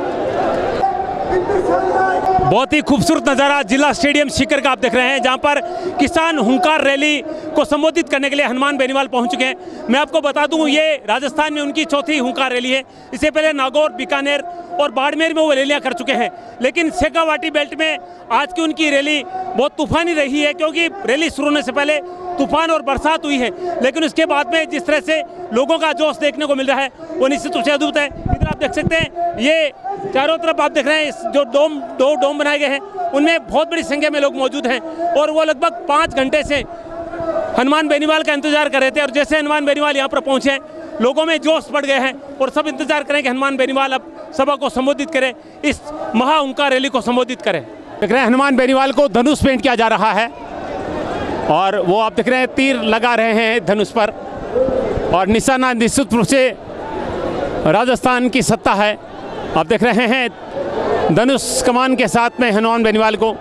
बहुत ही खूबसूरत नज़ारा जिला स्टेडियम सीकर का आप देख रहे हैं, जहां पर किसान हुंकार रैली को संबोधित करने के लिए हनुमान बेनीवाल पहुंच चुके हैं। मैं आपको बता दूं, ये राजस्थान में उनकी चौथी हुंकार रैली है। इससे पहले नागौर, बीकानेर और बाड़मेर में वो रैलियां कर चुके हैं, लेकिन शेखावाटी बेल्ट में आज की उनकी रैली बहुत तूफानी रही है, क्योंकि रैली शुरू होने से पहले तूफान और बरसात हुई है, लेकिन उसके बाद में जिस तरह से लोगों का जोश देखने को मिल रहा है वो निश्चित रूप से अद्भुत है। इधर आप देख सकते हैं, ये चारों तरफ आप देख रहे हैं जो डोम दो डोम बनाए गए हैं, उनमें बहुत बड़ी संख्या में लोग मौजूद हैं और वो लगभग पाँच घंटे से हनुमान बेनीवाल का इंतजार कर रहे थे। और जैसे हनुमान बेनीवाल यहाँ पर पहुँचे, लोगों में जोश बढ़ गए हैं और सब इंतजार करें कि हनुमान बेनीवाल अब सभा को संबोधित करें, इस महाहुंकार रैली को संबोधित करें। देख रहे हैं हनुमान बेनीवाल को धनुष पेंट किया जा रहा है और वो आप देख रहे हैं तीर लगा रहे हैं धनुष पर, और निशाना निश्चित रूप से राजस्थान की सत्ता है। आप देख रहे हैं धनुष कमान के साथ में हनुमान बेनीवाल को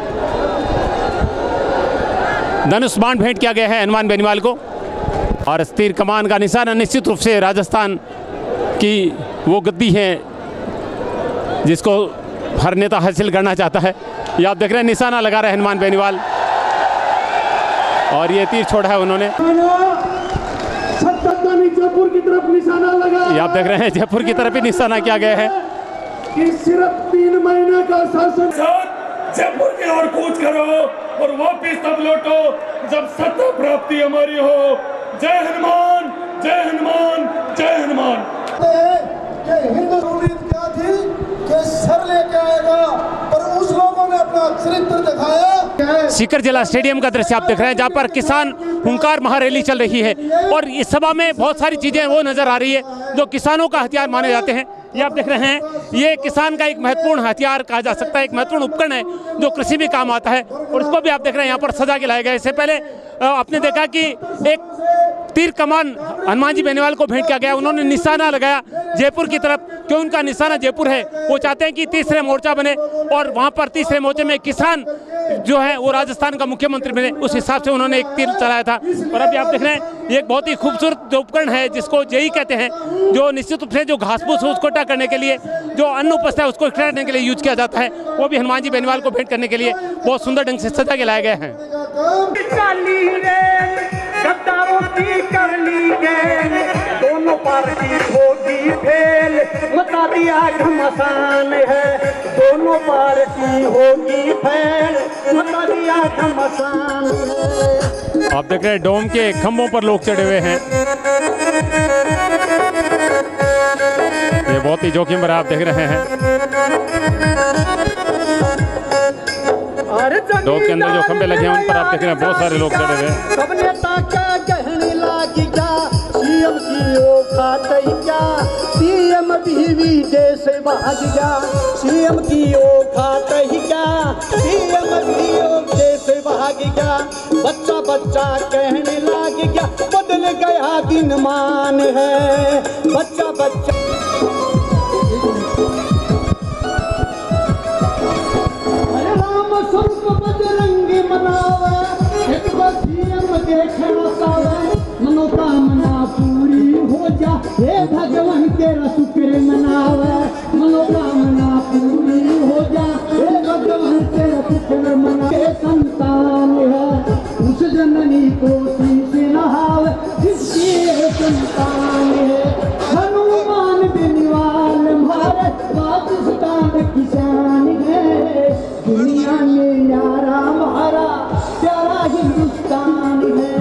धनुष बाण भेंट किया गया है हनुमान बेनीवाल को, और तीर कमान का निशाना निश्चित रूप से राजस्थान की वो गद्दी है जिसको हर नेता हासिल करना चाहता है। ये आप देख रहे हैं निशाना लगा रहे हैं हनुमान बेनीवाल और ये तीर छोड़ा है उन्होंने।
जयपुर की तरफ निशाना लगा,
ये आप देख रहे हैं जयपुर की तरफ ही निशाना किया गया है
कि सिर्फ तीन महीने का शासन जयपुर की ओर कूच करो और वापिस तब लौटो जब सत्ता प्राप्ति हमारी हो। जय हनुमान, जय हनुमान, जय हनुमान।
हिंदू उम्मीद क्या थी कि सर लेके आएगा, पर उस लोगों ने अपना चरित्र दिखाया।
सीकर जिला स्टेडियम का दृश्य आप देख रहे हैं, जहां पर किसान हुंकार महारैली चल रही है और इस सभा में बहुत सारी चीजें वो नजर आ रही है जो किसानों का हथियार माने जाते हैं। ये आप देख रहे हैं, ये किसान का एक महत्वपूर्ण हथियार कहा जा सकता है, एक महत्वपूर्ण उपकरण है जो कृषि में काम आता है, और इसको भी आप देख रहे हैं यहाँ पर सजा के लाए गए। इससे पहले आपने देखा कि एक तीर कमान हनुमान जी बेनीवाल को भेंट किया गया, उन्होंने निशाना लगाया जयपुर की तरफ, क्यों उनका निशाना जयपुर है, वो चाहते हैं कि तीसरे मोर्चा बने और वहाँ पर तीसरे मोर्चे में किसान जो है वो राजस्थान का मुख्यमंत्री बने, उस हिसाब से उन्होंने एक तीर चलाया था। और अभी आप देख रहे हैं ये एक बहुत ही खूबसूरत जो उपकरण है जिसको जेई कहते हैं, जो निश्चित रूप से जो घास फूस है उसको इकट्ठा करने के लिए, जो अन्न उपस्थित है उसको इकट्ठा करने के लिए यूज किया जाता है, वो भी हनुमान जी बेनीवाल को भेंट करने के लिए बहुत सुंदर ढंग से सजा के लाए गए हैं।
दोनों पार्टी होगी फेल, बता दिया घमासान है। दोनों पार्टी होगी फेल, बता दिया घमासान है।
आप देख रहे हैं डोम के खंभों पर लोग चढ़े हुए हैं, ये बहुत ही जोखिम भरा आप देख रहे हैं। डॉग के अंदर जो खंबे लगे हैं उन पर आप देख रहे हैं बहुत सारे लोग चढ़े हुए हैं।
सब नेता क्या कहने लागी क्या, सीएम की ओ खाते क्या, सीएम भी विदेश भाग गया, सीएम की ओ खाते क्या, सीएम भी विदेश भाग गया, बच्चा बच्चा कहने लाग गया, बदल गया दिन मान है, बच्चा बच्चा बजरंगी मनावा, एक सीएम देखना सावा, मनोकामना पूरी हो जा, हे भगवान तेरा शुक्र मनावा, मनोकामना पूरी हो जा, हे भगवान तेरा शुक्र मना, हे संतान है उस जननी को शीश नहावे, जिसकी संतान है हनुमान बेनीवाल भारत पाकिस्तान किसान है, दुनिया में यारा हमारा प्यारा हिंदुस्तान है।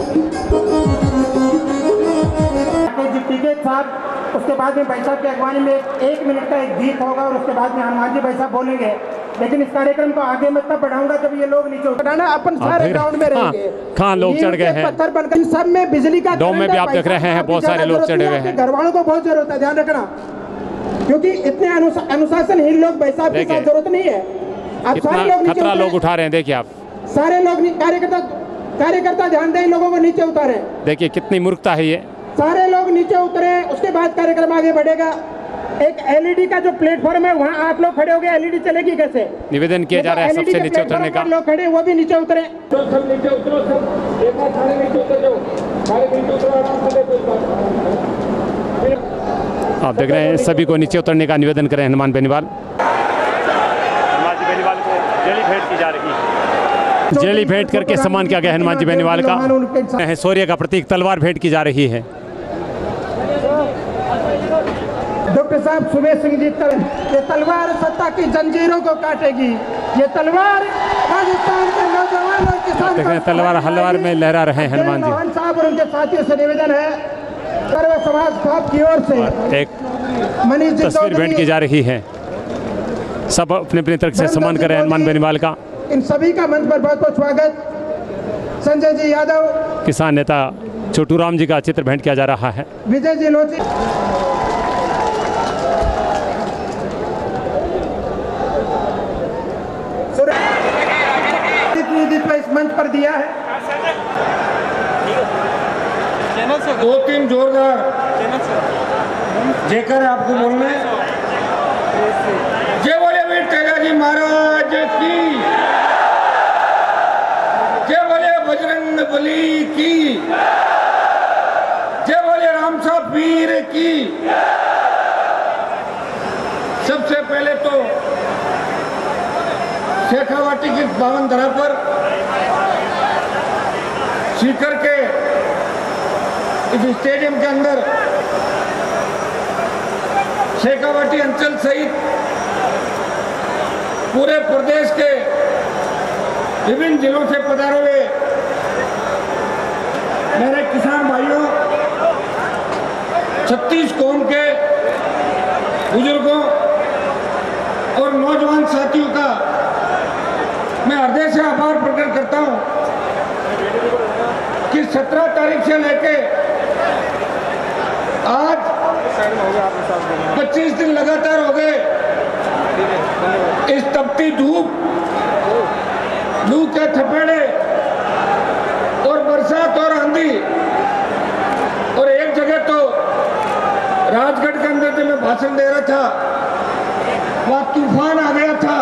साहब उसके बाद में भाई साहब की अगवानी में एक मिनट का एक गीत होगा और उसके बाद में हनुमान जी भाई साहब बोलेंगे, लेकिन इस कार्यक्रम को आगे मैं तब बढ़ाऊंगा जब ये लोग नीचे उतरना, अपन सारे ग्राउंड में रहेंगे।
कहाँ लोग चढ़ गए हैं,
पत्थर बनकर सब में बिजली का
डोम में भी आप देख रहे हैं बहुत सारे लोग चढ़े हुए हैं।
घर वालों को बहुत जरूरत है, ध्यान रखना, क्योंकि इतने अनुशासनहीन लोग भाई साहब की जरूरत नहीं है। आप सारे लोग
खतरा लोग उठा रहे हैं, देखिए आप सारे
लोग कार्यकर्ता कार्यकर्ता ध्यान दें, लोगों को नीचे उतारे,
देखिए कितनी मूर्खता है ये,
सारे लोग नीचे उतरे, उसके बाद कार्यक्रम आगे बढ़ेगा। एक एलईडी का जो प्लेटफॉर्म है वहाँ आप लोग खड़े हो गए, एलईडी चलेगी कैसे?
निवेदन किया जा रहा है सबसे नीचे उतरने का,
लोग खड़े वो भी नीचे उतरे,
सब नीचे उतरो, सब एक बार सारे नीचे उतर जाओ, सारे नीचे उतरो, आराम से देखो।
आप देख रहे हैं सभी को नीचे उतरने का निवेदन करें हनुमान बेनीवाल। हनुमान जी बेनीवाल को जेली भेंट की जा रही है, जेली भेंट करके सम्मान किया गया हनुमान जी बेनीवाल का, शौर्य का प्रतीक तलवार भेंट की जा रही है।
डॉक्टर साहब सुमेश सिंह जी, तल, ये तलवार सत्ता की जंजीरों को काटेगी, ये तलवार राजस्थान के नौजवान और किसान
तलवार हलवार में लहरा रहे हैं हनुमान जी
साहब और उनके साथियों से निवेदन है सर्व समाज साहब की ओर से
एक तस्वीर भेंट की जा रही है, सब अपने अपनी तरफ से सम्मान करें हनुमान बेनीवाल का।
इन सभी का मंच पर बहुत बहुत स्वागत। संजय जी यादव,
किसान नेता छोटू राम जी का चित्र भेंट किया जा रहा है।
विजय जी लोची, प्रतिनिधित्व इस मंच पर दिया है।
दो तीन जोरदार जेकर आपको बोलना है। जय बोले वीर तेजाजी महाराज की, जय बोले बजरंग बली की, जय बोले राम साहब वीर की। सबसे पहले तो शेखावाटी की पावन धरा पर सीकर के इस स्टेडियम के अंदर शेखावाटी अंचल सहित पूरे प्रदेश के विभिन्न जिलों से पधारे हुए मेरे किसान भाइयों, छत्तीस कौम के बुजुर्गों और नौजवान साथियों का मैं हृदय से आभार प्रकट करता हूं कि सत्रह तारीख से लेके आज पच्चीस दिन लगातार हो गए इस तपती धूप, लू के थपेड़े और बरसात और आंधी, और एक जगह तो राजगढ़ के अंदर जब मैं भाषण दे रहा था वहां तूफान आ गया था।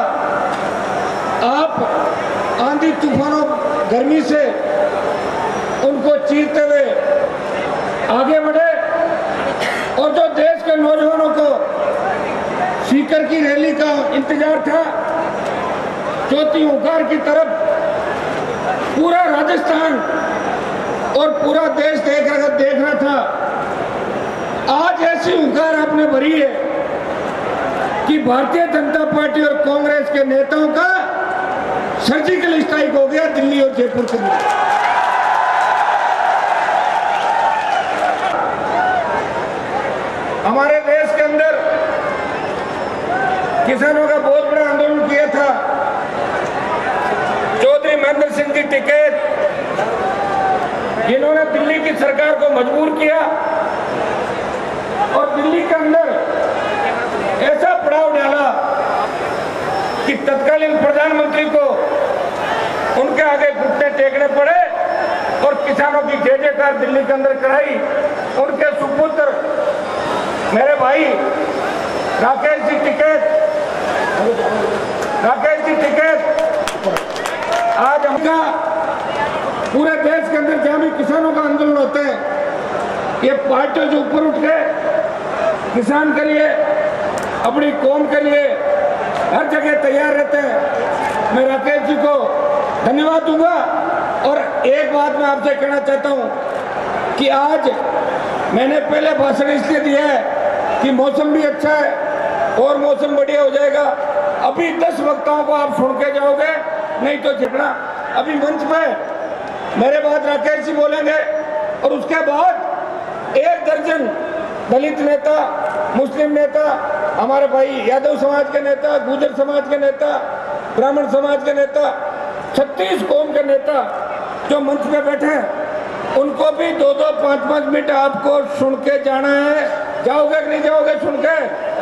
आप आंधी तूफानों गर्मी से उनको चीरते हुए आगे बढ़े, और जो देश के नौजवानों को सीकर की रैली का इंतजार था, चौथी हुंकार की तरफ पूरा राजस्थान और पूरा देश देख रहा देख रहा था। आज ऐसी हुंकार आपने भरी है कि भारतीय जनता पार्टी और कांग्रेस के नेताओं का सर्जिकल स्ट्राइक हो गया दिल्ली और जयपुर के अंदर। हमारे देश के अंदर किसानों का बहुत बड़ा आंदोलन किया था,
की टिकट इन्होंने दिल्ली की सरकार को मजबूर किया और दिल्ली के अंदर ऐसा पड़ाव डाला कि तत्कालीन प्रधानमंत्री को उनके आगे घुटने टेकने पड़े और किसानों की जय जयकार दिल्ली के अंदर कराई। उनके सुपुत्र मेरे भाई राकेश जी टिकैत राकेश जी टिकैत आज हमका पूरे देश के अंदर जहां भी किसानों का आंदोलन होता है, ये पार्टियों जो ऊपर उठ के किसान के लिए, अपनी कौम के लिए हर जगह तैयार रहते हैं। मैं राकेश जी को धन्यवाद दूंगा। और एक बात मैं आपसे कहना चाहता हूं कि आज मैंने पहले भाषण इसलिए दिया है कि मौसम भी अच्छा है और मौसम बढ़िया हो जाएगा। अभी दस वक्ताओं को आप सुन के जाओगे, नहीं तो झगड़ा। अभी मंच पे मेरे बाद राकेश जी बोलेंगे और उसके बाद एक दर्जन दलित नेता, मुस्लिम नेता, हमारे भाई यादव समाज के नेता, गुर्जर समाज के नेता, ब्राह्मण समाज के नेता, छत्तीस कौम के नेता जो मंच पे बैठे हैं, उनको भी दो दो पांच पांच मिनट आपको सुन के जाना है। जाओगे कि नहीं जाओगे सुन के?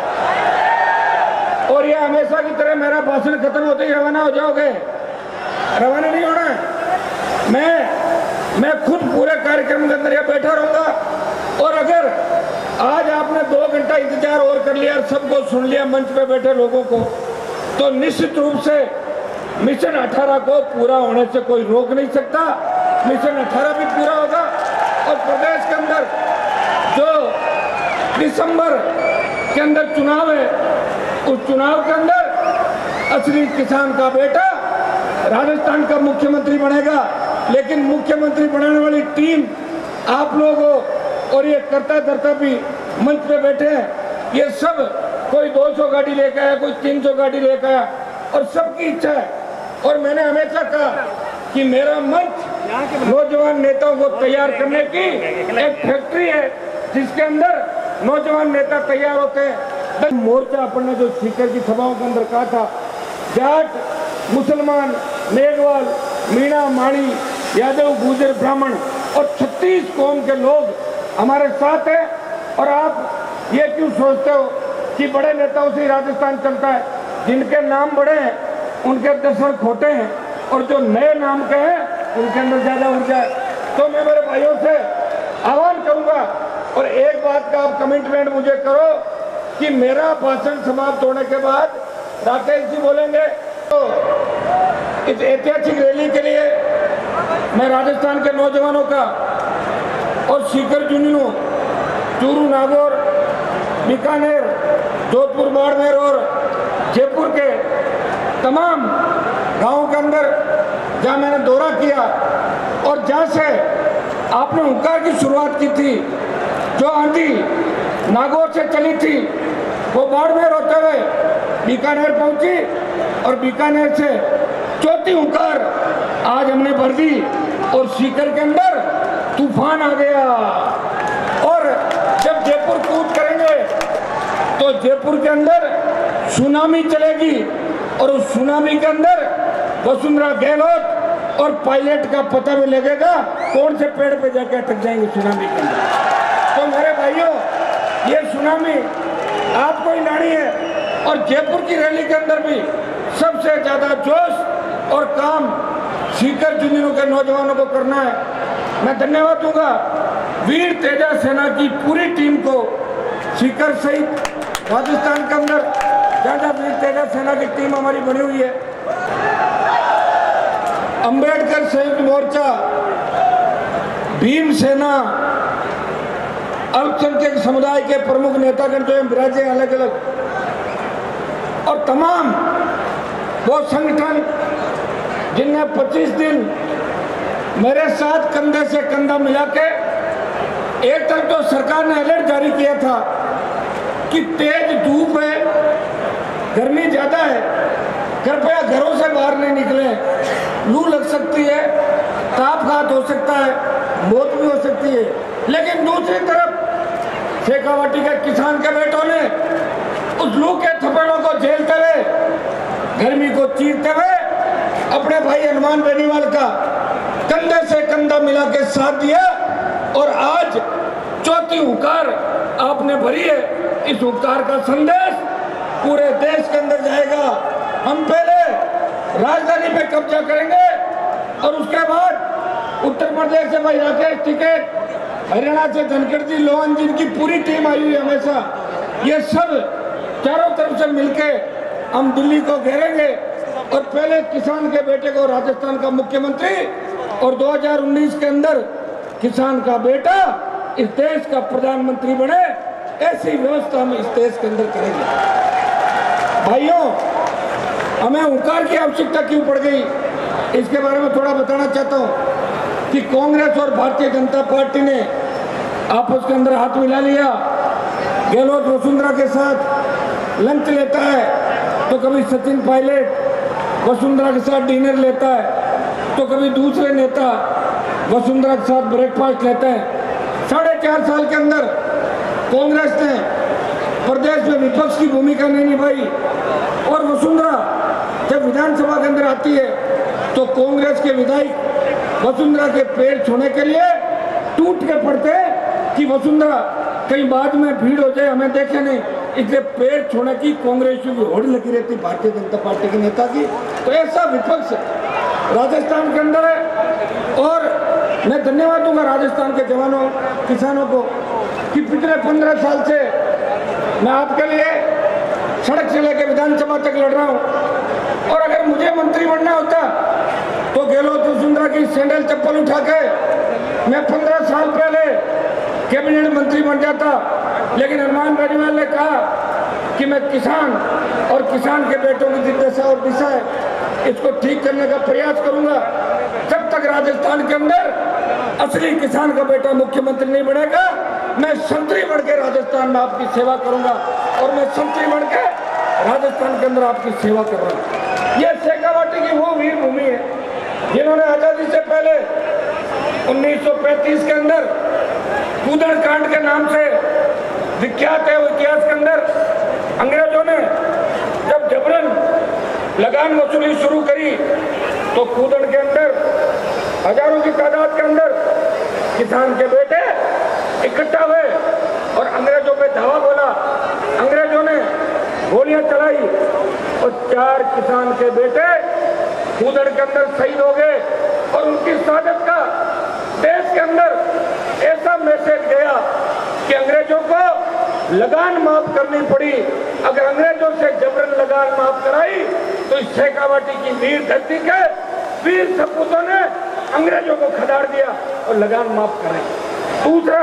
और ये हमेशा की तरह मेरा भाषण खत्म होते ही रवाना हो जाओगे? रवाना नहीं होना है। मैं मैं खुद पूरे कार्यक्रम के अंदर यहाँ बैठा रहूंगा। और अगर आज आपने दो घंटा इंतजार और कर लिया, सबको सुन लिया मंच पे बैठे लोगों को, तो निश्चित रूप से मिशन अठारह को पूरा होने से कोई रोक नहीं सकता। मिशन अठारह भी पूरा होगा और प्रदेश के अंदर जो दिसंबर के अंदर चुनाव है, उस चुनाव के अंदर असली किसान का बेटा राजस्थान का मुख्यमंत्री बनेगा। लेकिन मुख्यमंत्री बनाने वाली टीम आप लोग हो और ये करता धरता भी मंच पे बैठे हैं। ये सब कोई दो सौ गाड़ी लेकर आया, कोई तीन सौ गाड़ी लेकर आया और सबकी इच्छा है। और मैंने हमेशा कहा कि मेरा मंच नौजवान नेताओं को तैयार करने की एक फैक्ट्री है जिसके अंदर नौजवान नेता तैयार होते हैं। मोर्चा अपन ने जो सीकर की सभाओं के अंदर कहा था, जाट, मुसलमान, मेघवाल, मीणा, माणी, यादव, गुर्जर, ब्राह्मण और छत्तीस कौम के लोग हमारे साथ हैं। और आप ये क्यों सोचते हो कि बड़े नेताओं से राजस्थान चलता है? जिनके नाम बड़े हैं उनके दर्शन खोटे हैं और जो नए नाम के हैं उनके अंदर ज्यादा ऊर्जा है। तो मैं मेरे भाइयों से आह्वान करूंगा और एक बात का आप कमिटमेंट मुझे करो कि मेरा भाषण समाप्त होने के बाद राकेश जी बोलेंगे। तो इस ऐतिहासिक रैली के लिए मैं राजस्थान के नौजवानों का और सीकर, झुंझुनू, चूरू, नागौर, बीकानेर, जोधपुर, बाड़मेर और जयपुर के तमाम गांवों के अंदर जहां मैंने दौरा किया और जहां से आपने हुंकार की शुरुआत की थी, जो आंधी नागौर से चली थी वो बाड़मेर होते हुए बीकानेर पहुंची और बीकानेर से चौथी हुंकार आज हमने भर दी और सीकर के अंदर तूफान आ गया। और जब जयपुर कूच करेंगे तो जयपुर के अंदर सुनामी चलेगी और उस सुनामी के अंदर वसुंधरा गहलोत और पायलट का पता भी लगेगा कौन से पेड़ पे जाके अटक जाएंगे सुनामी के अंदर। तो मेरे भाइयों, ये सुनामी आपको ही लानी है। और जयपुर की रैली के अंदर भी सबसे ज्यादा जोश और काम सीकर, झुंझुनू के नौजवानों को करना है। मैं धन्यवाद दूंगा वीर तेजा सेना की पूरी टीम को, सीकर सहित राजस्थान के अंदर जहाँ जहाँ वीर तेजा सेना की टीम हमारी बनी हुई है। अंबेडकर संयुक्त मोर्चा, भीम सेना, अल्पसंख्यक समुदाय के प्रमुख नेतागण जो हैं विराजे अलग अलग, और तमाम वो संगठन जिनने पच्चीस दिन मेरे साथ कंधे से कंधा मिला के, एक तरफ तो सरकार ने अलर्ट जारी किया था कि तेज धूप है, गर्मी ज्यादा है, कृपया घरों से बाहर नहीं निकले, लू लग सकती है, तापघात हो सकता है, मौत भी हो सकती है। लेकिन दूसरी तरफ शेखावाटी के किसान के बेटों ने उस लू के थपेड़ों को झेलते हुए, गर्मी को चीरते हुए अपने भाई हनुमान बेनीवाल का कंधे से कंधा मिला के साथ दिया और आज चौथी हुंकार आपने भरी है। इस हुंकार का संदेश पूरे देश के अंदर जाएगा। हम पहले राजधानी पे कब्जा करेंगे और उसके बाद उत्तर प्रदेश से भाई राकेश टिकैत, हरियाणा से धनखड़ जी, लोहन जी की पूरी टीम आई हुई हमेशा, ये सब चारों तरफ से मिलके हम दिल्ली को घेरेंगे और पहले किसान के बेटे को राजस्थान का मुख्यमंत्री और दो हज़ार उन्नीस के अंदर किसान का बेटा इस देश का प्रधानमंत्री बने, ऐसी व्यवस्था हम इस देश के अंदर करेंगे। भाइयों, हमें हुंकार की आवश्यकता क्यों पड़ गई, इसके बारे में थोड़ा बताना चाहता हूं कि कांग्रेस और भारतीय जनता पार्टी ने आपस के अंदर हाथ मिला लिया। गहलोत वसुंधरा के साथ लंच लेता है तो कभी सचिन पायलट वसुंधरा के साथ डिनर लेता है तो कभी दूसरे नेता वसुंधरा के साथ ब्रेकफास्ट लेते हैं। साढ़े चार साल के अंदर कांग्रेस ने प्रदेश में विपक्ष की भूमिका नहीं निभाई और वसुंधरा जब विधानसभा के अंदर आती है तो कांग्रेस के विधायक वसुंधरा के पैर छूने के लिए टूट के पड़ते कि वसुंधरा कहीं बाद में भीड़ हो जाए, हमें देखे नहीं, इसलिए पैर छूने की कांग्रेस की होड़ लगी रहती भारतीय जनता पार्टी के नेता की। तो ऐसा विपक्ष राजस्थान के अंदर है और मैं धन्यवाद दूंगा राजस्थान के जवानों किसानों को कि पिछले पंद्रह साल से मैं आपके लिए सड़क से लेकर विधानसभा तक लड़ रहा हूं और अगर मुझे मंत्री बनना होता तो गहलोत वसुंधरा की सैंडल चप्पल उठा के मैं पंद्रह साल पहले कैबिनेट मंत्री बन जाता, लेकिन हनुमान बेनीवाल ने कहा कि मैं किसान और किसान के बेटों की जिज्ञासा और दिशा है इसको ठीक करने का प्रयास करूंगा। जब तक राजस्थान के अंदर असली किसान का बेटा मुख्यमंत्री नहीं बनेगा, मैं संतरी बन के राजस्थान में आपकी सेवा करूंगा और मैं संतरी बन के राजस्थान के अंदर आपकी सेवा कर रहा हूँ। यह शेखावाटी की वो वीर भूमि है जिन्होंने आजादी से पहले उन्नीस सौ पैंतीस के अंदर कूदड़ कांड के नाम से विख्यात है वो इतिहास के अंदर अंग्रेजों ने जब जबरन लगान वसूली शुरू करी तो कूदड़ के अंदर हजारों की तादाद के अंदर किसान के बेटे इकट्ठा हुए और अंग्रेजों पे धावा बोला। अंग्रेजों ने गोलियां चलाई और चार किसान के बेटे कूदड़ के अंदर शहीद हो गए और उनकी शहादत का देश के अंदर ऐसा मैसेज गया कि अंग्रेजों को लगान माफ करनी पड़ी। अगर अंग्रेजों से जबरन लगान माफ कराई तो इस शेखावाटी की वीर धरती के वीर सपूतों ने अंग्रेजों को खदाड़ दिया और लगान माफ कराई। दूसरा,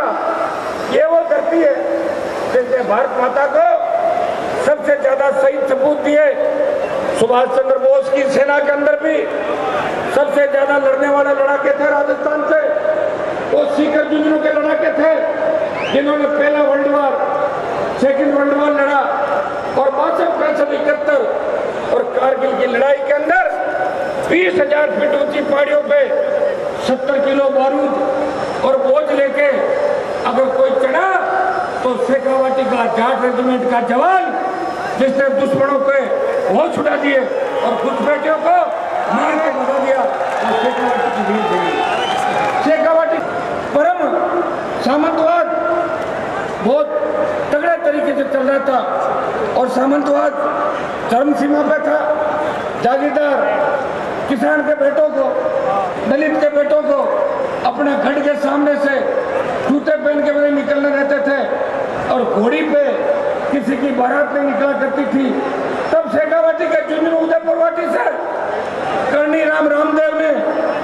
ये वो धरती है जिसने भारत माता को सबसे ज्यादा शहीद सपूत दिए। सुभाष चंद्र बोस की सेना के अंदर भी सबसे ज्यादा लड़ने वाले लड़ाके थे राजस्थान से, वो सीकर जुझनों के लड़ाके थे जिन्होंने पहला world war, second world war लड़ा और बासठ पैंसठ इकहत्तर और कारगिल की लड़ाई के अंदर बीस हजार फीट ऊंची पहाड़ियों पे सत्तर किलो बारूद और बोझ लेके अगर कोई चढ़ा तो शेखावाटी का जाट रेजिमेंट का जवान जिसने दुश्मनों पे होश उड़ा दिए और घुसपैठियों को मार के भगा दिया तो शेखावाटी की वीर भूमि। शेखावाटी परम सामंतवाद बहुत तगड़े तरीके से चल रहा था और सामंतवाद चरम सीमा पे था। जागीरदार किसान के बेटों को, दलित के बेटों को अपने घर के सामने से जूते पहन के मेरे निकलने रहते थे और घोड़ी पे किसी की बारात नहीं निकला करती थी। तब शेखावाटी के झुंझुनू उदयपुरवाटी से करनी राम रामदेव ने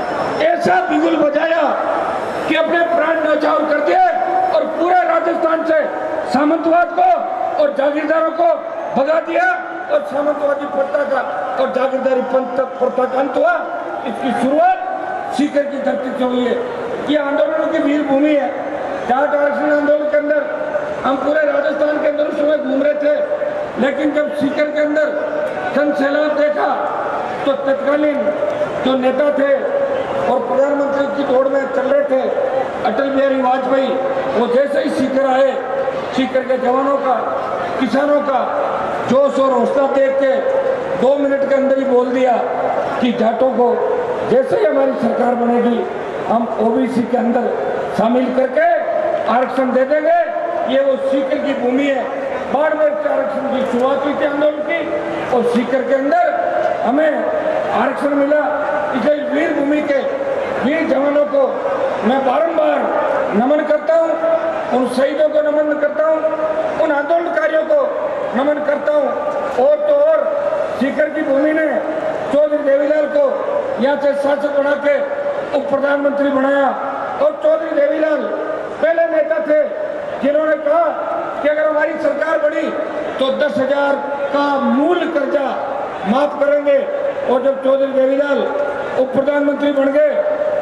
ऐसा बिगुल बजाया कि अपने प्राण न्यौछावर कर दिए और पूरे राजस्थान से सामंतवाद को और जागीरदारों को भगा दिया और सामंतवादी प्रथा का और जागीरदारी पंथ प्रथा का अंत हुआ। इसकी शुरुआत सीकर की धरती से हुई है। ये आंदोलनों की वीर भूमि है। जाट आरक्षण आंदोलन के अंदर हम पूरे राजस्थान के अंदर उस समय घूम रहे थे, लेकिन जब सीकर के अंदर सन सैलाब देखा तो तत्कालीन जो नेता थे और प्रधानमंत्री की दौड़ में चल रहे थे अटल बिहारी वाजपेयी, वो जैसे ही सीकर आए, सीकर के जवानों का, किसानों का जोश और हौसला देख के दो मिनट के अंदर ही बोल दिया कि जाटों को जैसे ही हमारी सरकार बनेगी हम ओबीसी के अंदर शामिल करके आरक्षण दे देंगे। ये वो सीकर की भूमि है, बाड़मेर से आरक्षण की शुरुआत हुई थी आंदोलन की और सीकर के अंदर हमें आरक्षण मिला। इसे वीर भूमि के वीर जवानों को मैं बारंबार नमन करता हूँ, उन शहीदों को नमन करता हूँ, उन आंदोलनकारियों को नमन करता हूँ। और तो और सीकर की भूमि ने चौधरी देवीलाल को यहाँ से सांसद बना के उप प्रधानमंत्री बनाया और चौधरी देवीलाल पहले नेता थे जिन्होंने कहा कि अगर हमारी सरकार बनी तो दस हजार का मूल कर्जा माफ करेंगे। और जब चौधरी देवीलाल उप प्रधानमंत्री बन गए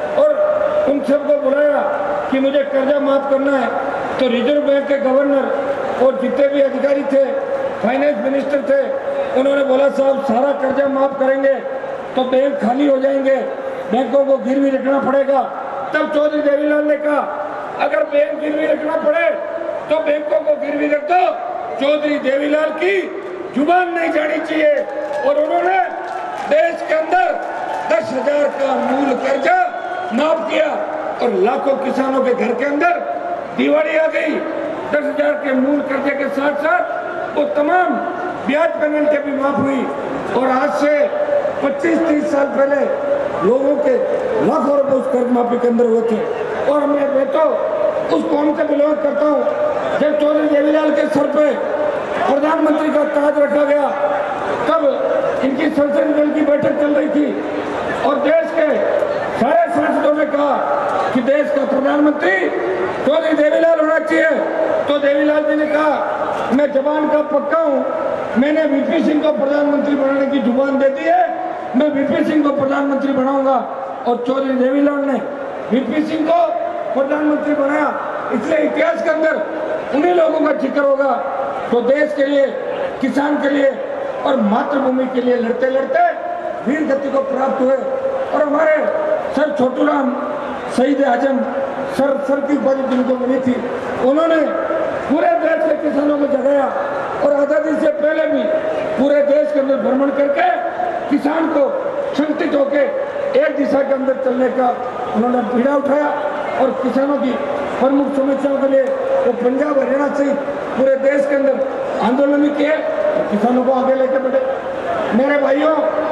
और उन सबको बुलाया कि मुझे कर्जा माफ करना है, तो रिजर्व बैंक के गवर्नर और जितने भी अधिकारी थे, फाइनेंस मिनिस्टर थे, उन्होंने बोला साहब सारा कर्जा माफ करेंगे तो बैंक खाली हो जाएंगे, बैंकों को गिरवी रखना पड़ेगा। तब चौधरी देवीलाल ने कहा अगर बैंक गिरवी रखना पड़े तो बैंकों को गिरवी रख दो, चौधरी देवीलाल की जुबान नहीं जानी चाहिए। और उन्होंने देश के अंदर दस हजार का मूल कर्जा माफ किया और लाखों किसानों के घर के अंदर दिवाली आ गई। दस हजार के मूल कर्जे के साथ साथ वो तमाम ब्याज पेनल्टी भी माफ हुई और आज से पच्चीस तीस साल पहले लोगों के लाखों रुपए उस कर्ज माफी के अंदर हुए थे। और मैं मैं तो उस कौम से बिलोंग करता हूँ जब चौधरी देवीलाल के सर पे प्रधानमंत्री का ताज रखा गया, तब इनकी संसद दल की बैठक चल रही थी और देश के सारे सांसदों ने कहा कि देश का प्रधानमंत्री चौधरी देवीलाल होना चाहिए। तो देवीलाल जी ने कहा मैं जबान का पक्का हूँ, मैंने वीपी सिंह को प्रधानमंत्री बनाने की जुबान दे दी है, मैं वीपी सिंह को प्रधानमंत्री बनाऊंगा। और चौधरी देवीलाल ने वीपी सिंह को प्रधानमंत्री बनाया। इसलिए इतिहास के अंदर उन्हीं लोगों का जिक्र होगा तो देश के लिए, किसान के लिए और मातृभूमि के लिए लड़ते लड़ते वीर गति को प्राप्त हुए। और हमारे सर छोटू राम शहीद आजम सर सर की उपाधि जिनको मिली थी, उन्होंने पूरे देश के किसानों को जगाया और आज़ादी से पहले भी पूरे देश के अंदर भ्रमण करके किसान को संगठित होकर एक दिशा के अंदर चलने का उन्होंने पीड़ा उठाया और किसानों की प्रमुख समस्याओं के लिए वो पंजाब हरियाणा सहित पूरे देश के अंदर आंदोलन भी किए और किसानों को आगे लेकर बढ़े। मेरे भाइयों,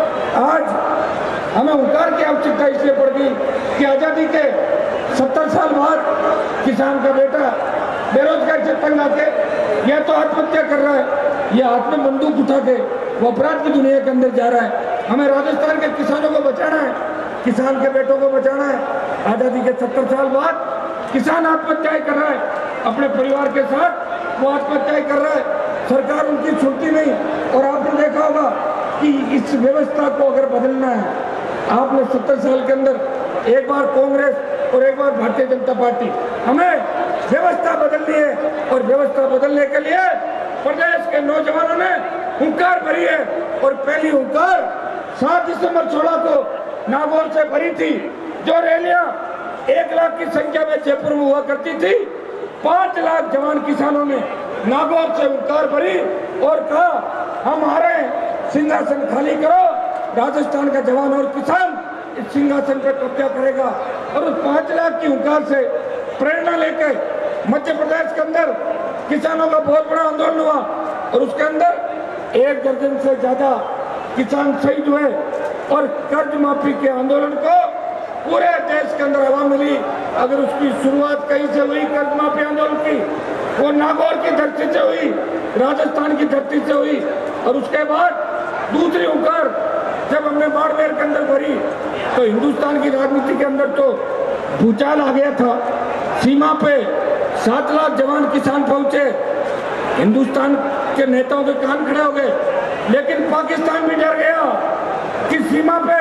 आज हमें हुंकार की आवश्यकता इसलिए पड़ गई कि आज़ादी के सत्तर साल बाद किसान का बेटा बेरोजगार से तंग आके यह तो आत्महत्या कर रहा है, यह हाथ में बंदूक उठा के वो अपराध की दुनिया के अंदर जा रहा है। हमें राजस्थान के किसानों को बचाना है, किसान के बेटों को बचाना है। आज़ादी के सत्तर साल बाद किसान आत्महत्याएं कर रहा है, अपने परिवार के साथ वो आत्महत्याएं कर रहा है, सरकार उनकी सुनती नहीं। और आपने देखा होगा कि इस व्यवस्था को अगर बदलना है, आपने सत्तर साल के अंदर एक बार कांग्रेस और एक बार भारतीय जनता पार्टी, हमें व्यवस्था बदलनी है और व्यवस्था बदलने के लिए प्रदेश के नौजवानों ने हुंकार भरी है। और पहली हुंकार सात दिसंबर सोलह को नागौर से भरी थी, जो रैलियां एक लाख की संख्या में जयपुर में हुआ करती थी। पांच लाख जवान किसानों ने नागौर से हुंकार भरी और कहा हमारे सिंहासन खाली करो, राजस्थान का जवान और किसान इस सिंहासन पर कब्जा करेगा। और उस पांच लाख की हुंकार से प्रेरणा लेकर मध्य प्रदेश के अंदर किसानों का बहुत बड़ा आंदोलन हुआ और उसके अंदर एक दर्जन से ज्यादा किसान शहीद हुए। और कर्ज माफी के आंदोलन को पूरे देश के अंदर हवा मिली। अगर उसकी शुरुआत कहीं से हुई कर्ज माफी आंदोलन की, वो नागौर की धरती से हुई, राजस्थान की धरती से हुई। और उसके बाद दूसरी हुंकार जब हमने बाड़मेर के अंदर भरी तो हिंदुस्तान की राजनीति के अंदर तो भूचाल आ गया था। सीमा पे सात लाख जवान किसान पहुंचे, हिंदुस्तान के नेताओं के कान खड़े हो गए। लेकिन पाकिस्तान भी डर गया कि सीमा पे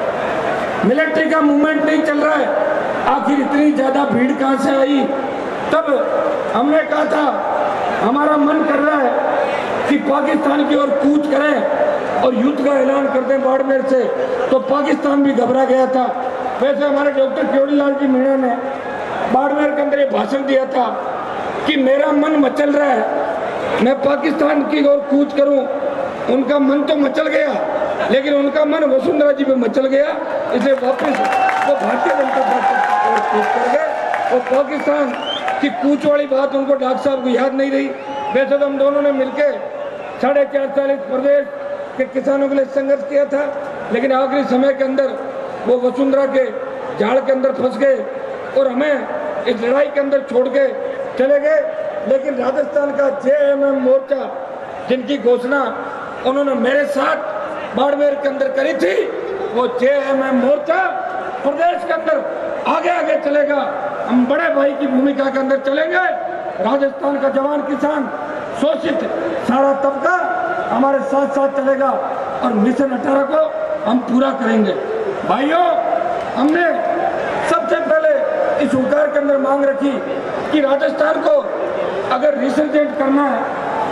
मिलिट्री का मूवमेंट नहीं चल रहा है, आखिर इतनी ज्यादा भीड़ कहां से आई। तब हमने कहा था हमारा मन कर रहा है कि पाकिस्तान की ओर कूच करें और युद्ध का ऐलान कर दें बाड़मेर से। तो पाकिस्तान भी घबरा गया था। वैसे हमारे डॉक्टर केवड़ीलाल जी मीणा ने बाड़मेर के अंदर ये भाषण दिया था कि मेरा मन मचल रहा है, मैं पाकिस्तान की ओर कूच करूं। उनका मन तो मचल गया, लेकिन उनका मन वसुंधरा जी पे मचल गया इसलिए वापस वो भारतीय जनता पार्टी की ओर कूच कर गए और पाकिस्तान की कूच वाली बात उनको डॉक्टर साहब को याद नहीं रही। वैसे तो हम दोनों ने मिलकर साढ़े चार साल इस प्रदेश के किसानों के लिए संघर्ष किया था, लेकिन आखिरी समय के अंदर वो वसुंधरा के जाल के अंदर फंस गए और हमें इस लड़ाई के अंदर छोड़ के चले गए। लेकिन राजस्थान का जे एम एम मोर्चा जिनकी घोषणा उन्होंने मेरे साथ बाड़मेर के अंदर करी थी, वो जे एम एम मोर्चा प्रदेश के अंदर आगे आगे चलेगा। हम बड़े भाई की भूमिका के अंदर चलेंगे। राजस्थान का जवान किसान शोषित सारा तबका हमारे साथ साथ चलेगा और मिशन अठारह को हम पूरा करेंगे। भाइयों, हमने सबसे पहले इस हुंकार के अंदर मांग रखी कि राजस्थान को अगर रिसर्जेंट करना है,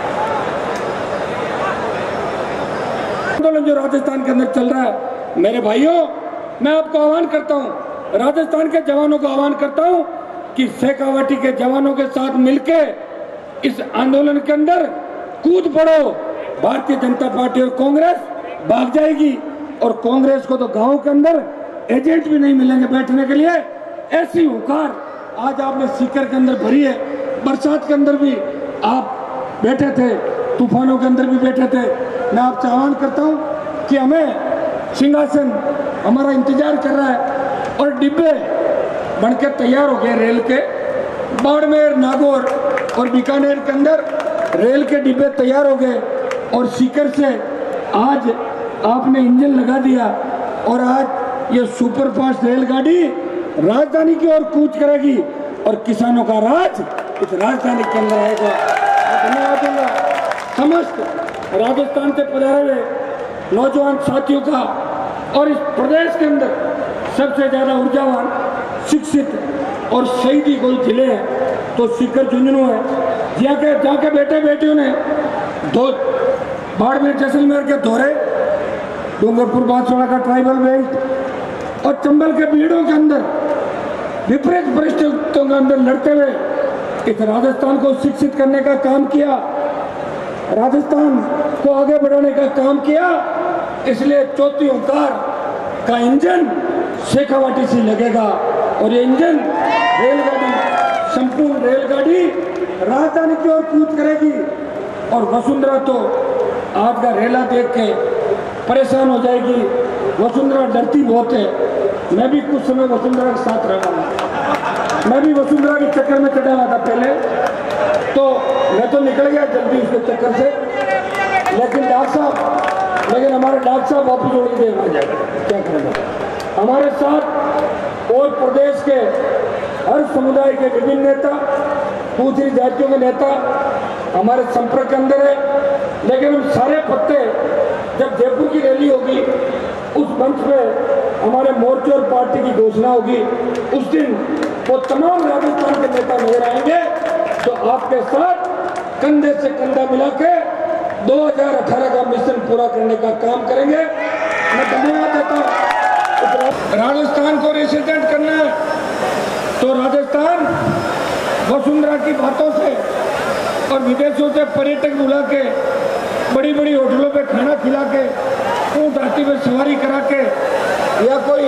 आंदोलन जो राजस्थान के अंदर चल रहा है, मेरे भाइयों मैं आपको आह्वान करता हूं, राजस्थान के जवानों को आह्वान करता हूं कि शेखावाटी के जवानों के साथ मिलकर इस आंदोलन के अंदर कूद पड़ो। भारतीय जनता पार्टी और कांग्रेस भाग जाएगी और कांग्रेस को तो गांव के अंदर एजेंट भी नहीं मिलेंगे बैठने के लिए। ऐसी हुंकार आज आपने सीकर के अंदर भरी है। बरसात के अंदर भी आप बैठे थे, तूफानों के अंदर भी बैठे थे। मैं आपसे आह्वान करता हूं कि हमें सिंहासन हमारा इंतजार कर रहा है और डिब्बे बनकर तैयार हो गए रेल के। बाड़मेर, नागौर और बीकानेर के अंदर रेल के डिब्बे तैयार हो गए और सीकर से आज आपने इंजन लगा दिया और आज ये सुपरफास्ट रेलगाड़ी राजधानी की ओर कूच करेगी और किसानों का राज इस राजधानी के अंदर आएगा। धन्यवाद दूंगा समस्त राजस्थान से पधारे हुए नौजवान साथियों का। और इस प्रदेश के अंदर सबसे ज्यादा ऊर्जावान, शिक्षित और शहीदी कोई जिले हैं तो सीकर झुंझुनू है। जाके जाके बेटे बेटियों ने दो बाड़मेर जैसलमेर के दौरे, डूंगरपुर बांसवाड़ा का ट्राइबल बेल्ट और चंबल के बीड़ों के अंदर विपरीत परिस्थितियों के अंदर लड़ते हुए इस राजस्थान को शिक्षित करने का काम किया, राजस्थान को आगे बढ़ाने का काम किया। इसलिए चौथी हुंकार का इंजन शेखावाटी से लगेगा और ये इंजन रेलगाड़ी, संपूर्ण रेलगाड़ी राजधानी की ओर कूच करेगी। और वसुंधरा तो आज का रेला देख के परेशान हो जाएगी। वसुंधरा डरती बहुत है। मैं भी कुछ समय वसुंधरा के साथ रहा हूँ। मैं भी वसुंधरा के चक्कर में चढ़ा हुआ था पहले, तो मैं तो निकल गया जल्दी उसके चक्कर से। लेकिन डॉक्टर साहब लेकिन हमारे डॉक्टर साहब वापस उड़ के वहाँ जाएंगे, क्या करेंगे। हमारे साथ और प्रदेश के हर समुदाय के विभिन्न नेता, दूसरी जातियों के नेता हमारे संपर्क के अंदर है। लेकिन हम सारे पत्ते जब जयपुर की रैली होगी, उस मंच पे हमारे मोर्चे और पार्टी की घोषणा होगी, उस दिन वो तमाम राजस्थान के नेता नजर आएंगे तो आपके साथ कंधे से कंधा मिला के दो हज़ार अठारह का मिशन पूरा करने का काम करेंगे। मैं धन्यवाद देता हूँ। राजस्थान को रिप्रेजेंट करना है तो राजस्थान वसुंधरा की बातों से और विदेशों से पर्यटक बुला के, बड़ी बड़ी होटलों पे खाना खिला के, ऊँट हाथी पे सवारी करा के, या कोई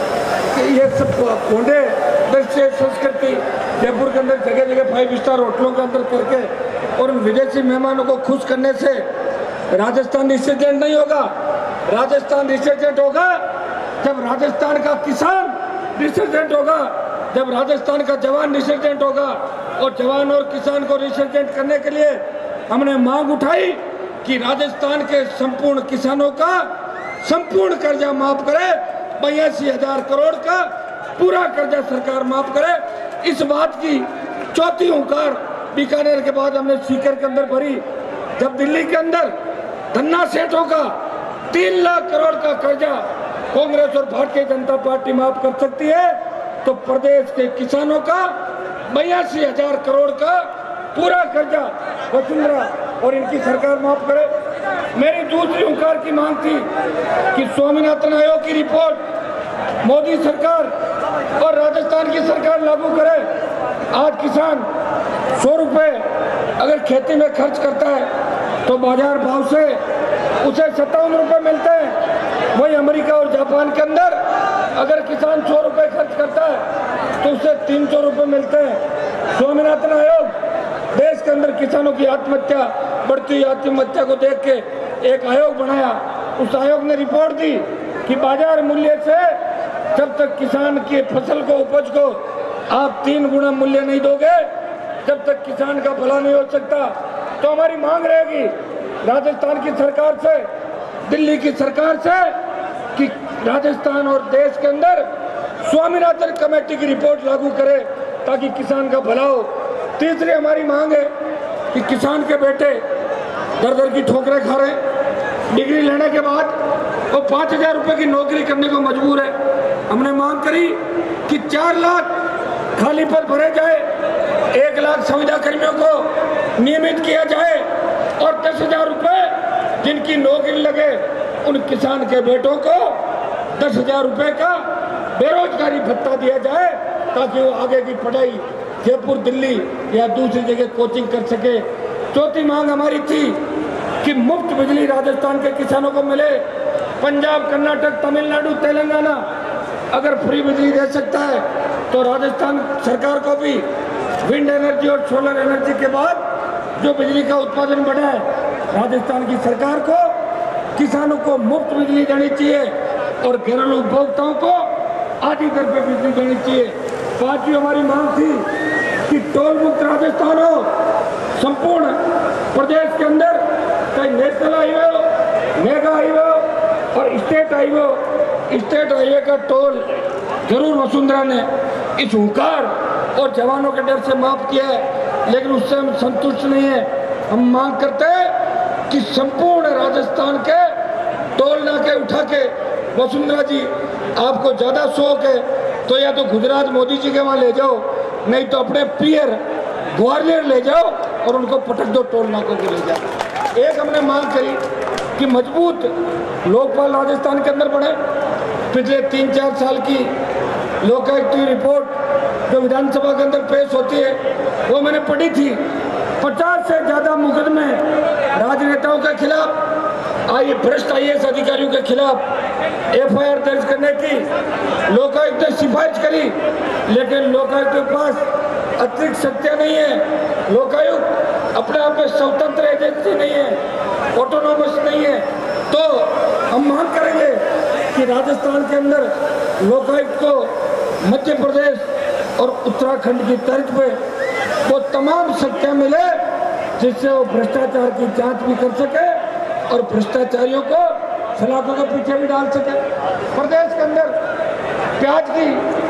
ये सब कोंडे दृश्य संस्कृति जयपुर के अंदर जगह जगह फाइव स्टार होटलों के अंदर करके और उन विदेशी मेहमानों को खुश करने से राजस्थान रिप्रेजेंट नहीं होगा। राजस्थान रिप्रेजेंट होगा जब राजस्थान का किसान रिप्रेजेंट होगा, जब राजस्थान का जवान रिप्रेजेंट होगा। और जवान और किसान को रिप्रेजेंट करने के लिए हमने मांग उठाई कि राजस्थान के संपूर्ण किसानों का संपूर्ण कर्जा माफ करे, बयासी हजार करोड़ का पूरा कर्जा सरकार माफ करे। इस बात की चौथी हुंकार बीकानेर के बाद हमने सीकर के अंदर भरी। जब दिल्ली के अंदर धन्ना सेठों का तीन लाख करोड़ का कर्जा कांग्रेस और भारतीय जनता पार्टी माफ कर सकती है, तो प्रदेश के किसानों का बयासी हजार करोड़ का पूरा कर्जा वसुंधरा और इनकी सरकार माफ करे। मेरी दूसरी हुंकार की मांग थी कि स्वामीनाथन आयोग की रिपोर्ट मोदी सरकार और राजस्थान की सरकार लागू करे। आज किसान सौ रुपए अगर खेती में खर्च करता है तो बाजार भाव से उसे सत्तावन रुपए मिलते हैं। वही अमेरिका और जापान के अंदर अगर किसान सौ रुपए खर्च करता है तो उससे तीन सौ रुपये मिलते हैं। स्वामीनाथन आयोग देश के अंदर किसानों की आत्महत्या, बढ़ती हुई आत्महत्या को देख के एक आयोग बनाया। उस आयोग ने रिपोर्ट दी कि बाजार मूल्य से जब तक किसान की फसल को, उपज को आप तीन गुना मूल्य नहीं दोगे, जब तक किसान का भला नहीं हो सकता। तो हमारी मांग रहेगी राजस्थान की सरकार से, दिल्ली की सरकार से कि राजस्थान और देश के अंदर स्वामीनाथन कमेटी की रिपोर्ट लागू करे ताकि किसान का भला हो। तीसरी हमारी मांग है कि किसान के बेटे दर दर की ठोकरें खा रहे हैं, डिग्री लेने के बाद वो पाँच हजार रुपये की नौकरी करने को मजबूर है। हमने मांग करी कि चार लाख खाली पद भरे जाए, एक लाख संविदा कर्मियों को नियमित किया जाए और दस हजार रुपये जिनकी नौकरी लगे उन किसान के बेटों को दस हजार रुपये का बेरोजगारी भत्ता दिया जाए ताकि वो आगे की पढ़ाई जयपुर, दिल्ली या दूसरी जगह कोचिंग कर सके। चौथी मांग हमारी थी कि मुफ्त बिजली राजस्थान के किसानों को मिले। पंजाब, कर्नाटक, तमिलनाडु, तेलंगाना अगर फ्री बिजली दे सकता है तो राजस्थान सरकार को भी विंड एनर्जी और सोलर एनर्जी के बाद जो बिजली का उत्पादन बढ़ा है, राजस्थान की सरकार को किसानों को मुफ्त बिजली देनी चाहिए और घरेलू उपभोक्ताओं को आधी दर पे बिजली देनी चाहिए। पांचवी हमारी मांग थी कि टोल मुक्त राजस्थान हो, संपूर्ण प्रदेश के अंदर चाहे नेशनल हाईवे हो, मेगा हाईवे हो और स्टेट हाईवे हो, स्टेट हाईवे का टोल जरूर वसुंधरा ने इस हुंकार और जवानों के डर से माफ किया है, लेकिन उससे हम संतुष्ट नहीं है। हम मांग करते हैं कि संपूर्ण राजस्थान के टोल नाके उठा के, वसुंधरा जी आपको ज्यादा शौक है तो या तो गुजरात मोदी जी के वहाँ ले जाओ, नहीं तो अपने पियर ग्वालियर ले जाओ और उनको पटक दो, टोल नाकों को ले जाओ। एक हमने मांग करी कि मजबूत लोकपाल राजस्थान के अंदर बने। पिछले तीन चार साल की लोकायुक्त की रिपोर्ट जो विधानसभा के अंदर पेश होती है वो मैंने पढ़ी थी। पचास से ज्यादा मुकदमे राजनेताओं के खिलाफ, आई भ्रष्ट आई एस अधिकारियों के खिलाफ एफ आई आर दर्ज करने की लोकायुक्त ने सिफारिश करी, लेकिन लोकायुक्त के पास अतिरिक्त शक्तियां नहीं है। लोकायुक्त अपने आप में स्वतंत्र एजेंसी नहीं है, ऑटोनोमस नहीं है। तो हम मांग करेंगे कि राजस्थान के अंदर लोकायुक्त को मध्य प्रदेश और उत्तराखंड की तर्ज पे वो तमाम शक्तियां मिले जिससे वो भ्रष्टाचार की जांच भी कर सके और भ्रष्टाचारियों को सलाखों के पीछे भी डाल सके। प्रदेश के अंदर प्याज की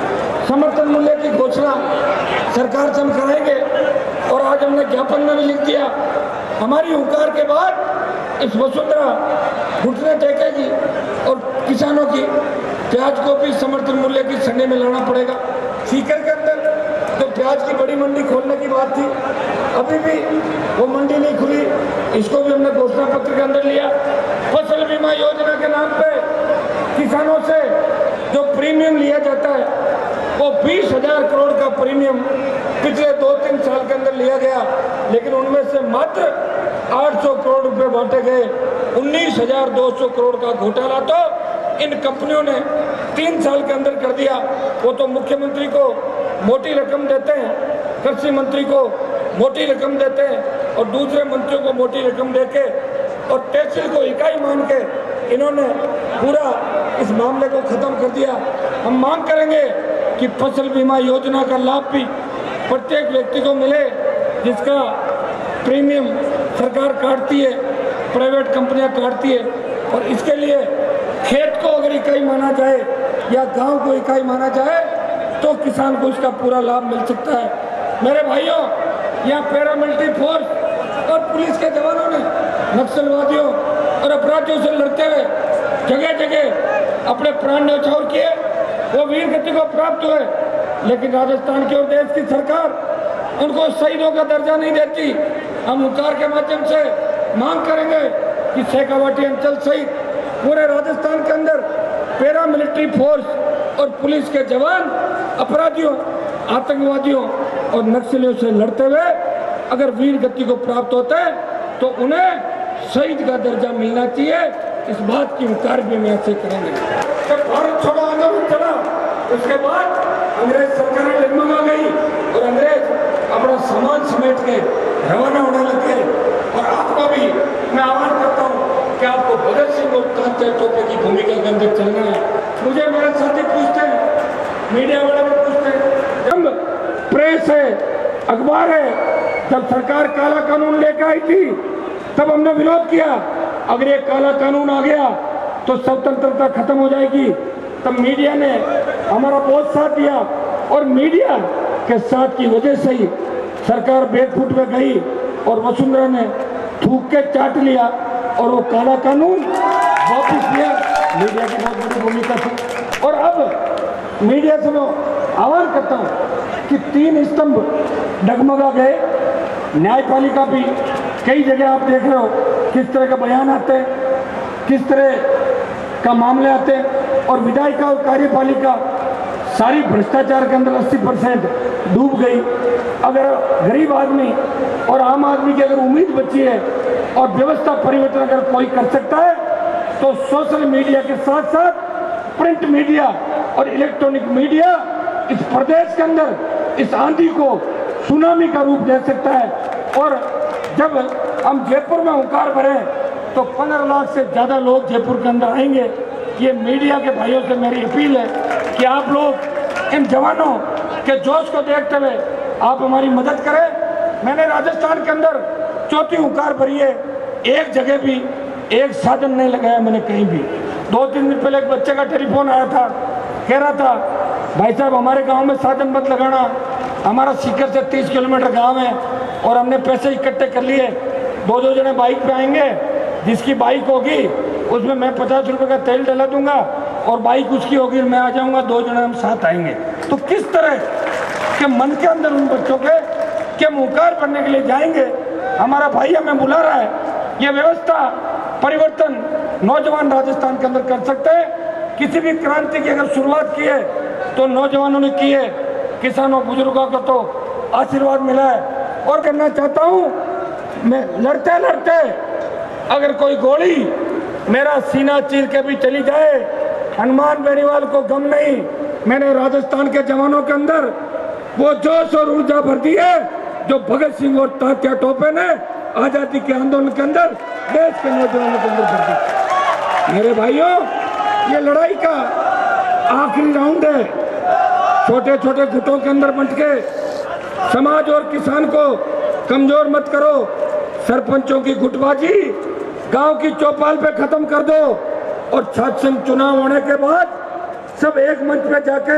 समर्थन मूल्य की घोषणा सरकार से हम कराएंगे और आज हमने ज्ञापन में भी लिख दिया। हमारी हुंकार के बाद इस वसुंधरा घुटने टेकेगी और किसानों की प्याज को भी समर्थन मूल्य की सने में लाना पड़ेगा। सीकर के अंदर तो प्याज की बड़ी मंडी खोलने की बात थी, अभी भी वो मंडी नहीं खुली, इसको भी हमने घोषणा पत्र के अंदर लिया। फसल बीमा योजना के नाम पे किसानों से जो प्रीमियम लिया जाता है वो बीस हजार करोड़ का प्रीमियम पिछले दो तीन साल के अंदर लिया गया, लेकिन उनमें से मात्र आठ सौ करोड़ रुपए बांटे गए। उन्नीस हजार दो सौ करोड़ का घोटाला तो इन कंपनियों ने तीन साल के अंदर कर दिया। वो तो मुख्यमंत्री को मोटी रकम देते हैं, कृषि मंत्री को मोटी रकम देते हैं और दूसरे मंत्रियों को मोटी रकम देके और तहसील को इकाई मान के इन्होंने पूरा इस मामले को खत्म कर दिया। हम मांग करेंगे कि फसल बीमा योजना का लाभ भी प्रत्येक व्यक्ति को मिले जिसका प्रीमियम सरकार काटती है, प्राइवेट कंपनियां काटती है, और इसके लिए खेत को अगर इकाई माना जाए या गांव को इकाई माना जाए तो किसान को इसका पूरा लाभ मिल सकता है। मेरे भाइयों, यहाँ पैरामिलिट्री फोर्स और पुलिस के जवानों ने नक्सलवादियों और अपराधियों से लड़ते हुए जगह जगह अपने प्राण न्यौछावर किए, वो वीर गति को प्राप्त हुए, लेकिन राजस्थान की और देश की सरकार उनको शहीदों का दर्जा नहीं देती। हम हुंकार के माध्यम से मांग करेंगे कि शेखावाटी अंचल सहित पूरे राजस्थान के अंदर पैरामिलिट्री फोर्स और पुलिस के जवान अपराधियों, आतंकवादियों और नक्सलियों से लड़ते हुए अगर वीर गति को प्राप्त होता है तो उन्हें शहीद का दर्जा मिलना चाहिए। इस बात की हुंकार भी हम ऐसे करेंगे। जब भारत छोड़ो आंदोलन चला उसके बाद अंग्रेज सरकार डगमगा गई और अंग्रेज अपना सामान समेट के रवाना होने लगे। और आपको भी मैं आह्वान करता हूँ कि आपको भगत सिंह और तात्या टोपे की भूमिका के अंदर चलना है। मुझे मेरे साथी पूछते हैं, मीडिया वाले भी पूछते हैं, जब प्रेस है, अखबार है, जब सरकार काला कानून लेकर आई थी तब हमने विरोध किया। अगर ये काला कानून आ गया तो स्वतंत्रता खत्म हो जाएगी। तब मीडिया ने हमारा बहुत साथ दिया और मीडिया के साथ की वजह से ही सरकार बैकफुट में गई और वसुंधरा ने थूक के चाट लिया और वो काला कानून वापस लिया। मीडिया की बहुत बड़ी भूमिका थी। और अब मीडिया से मैं आह्वान करता हूँ कि तीन स्तंभ डगमगा गए। न्यायपालिका भी कई जगह आप देख रहे हो किस तरह का बयान आते हैं, किस तरह का मामले आते हैं। और विधायिका और कार्यपालिका सारी भ्रष्टाचार के अंदर अस्सी परसेंट डूब गई। अगर गरीब आदमी और आम आदमी की अगर उम्मीद बची है और व्यवस्था परिवर्तन अगर कोई कर सकता है तो सोशल मीडिया के साथ साथ प्रिंट मीडिया और इलेक्ट्रॉनिक मीडिया इस प्रदेश के अंदर इस आंधी को सुनामी का रूप दे सकता है। और जब हम जयपुर में हुंकार भरें तो पंद्रह लाख से ज़्यादा लोग जयपुर के अंदर आएंगे। ये मीडिया के भाइयों से मेरी अपील है कि आप लोग इन जवानों के जोश को देखते हुए आप हमारी मदद करें। मैंने राजस्थान के अंदर चौथी हुंकार भरी है, एक जगह भी एक साधन नहीं लगाया मैंने कहीं भी। दो तीन दिन पहले एक बच्चे का टेलीफोन आया था, कह रहा था भाई साहब हमारे गांव में साधन मत लगाना, हमारा सीकर से तीस किलोमीटर गांव है और हमने पैसे इकट्ठे कर लिए, दो दो जने बाइक पे आएंगे, जिसकी बाइक होगी उसमें मैं पचास रुपए का तेल डला दूंगा और बाइक उसकी होगी मैं आ जाऊंगा, दो जने हम साथ आएंगे। तो किस तरह के मन के अंदर उन बच्चों के के मुकार करने के लिए जाएंगे। हमारा भाई हमें बुला रहा है। ये व्यवस्था परिवर्तन नौजवान राजस्थान के अंदर कर सकते हैं। किसी भी क्रांति की अगर शुरुआत की है तो नौजवानों ने की है, किसानों बुजुर्गों को तो आशीर्वाद मिला है। और करना चाहता हूँ मैं, लड़ते लड़ते अगर कोई गोली मेरा सीना चीर के भी चली जाए, हनुमान बेनीवाल को गम नहीं। मैंने राजस्थान के जवानों के अंदर वो जोश और ऊर्जा भर दी है जो भगत सिंह और तात्या टोपे ने आजादी के आंदोलन के अंदर देश के नौजवानों के अंदर भर दी। मेरे भाइयों, ये लड़ाई का आखिरी राउंड है। छोटे छोटे गुटों के अंदर बंट के समाज और किसान को कमजोर मत करो। सरपंचों की गुटबाजी गांव की चौपाल पे खत्म कर दो और शासन चुनाव होने के बाद सब एक मंच पे जाके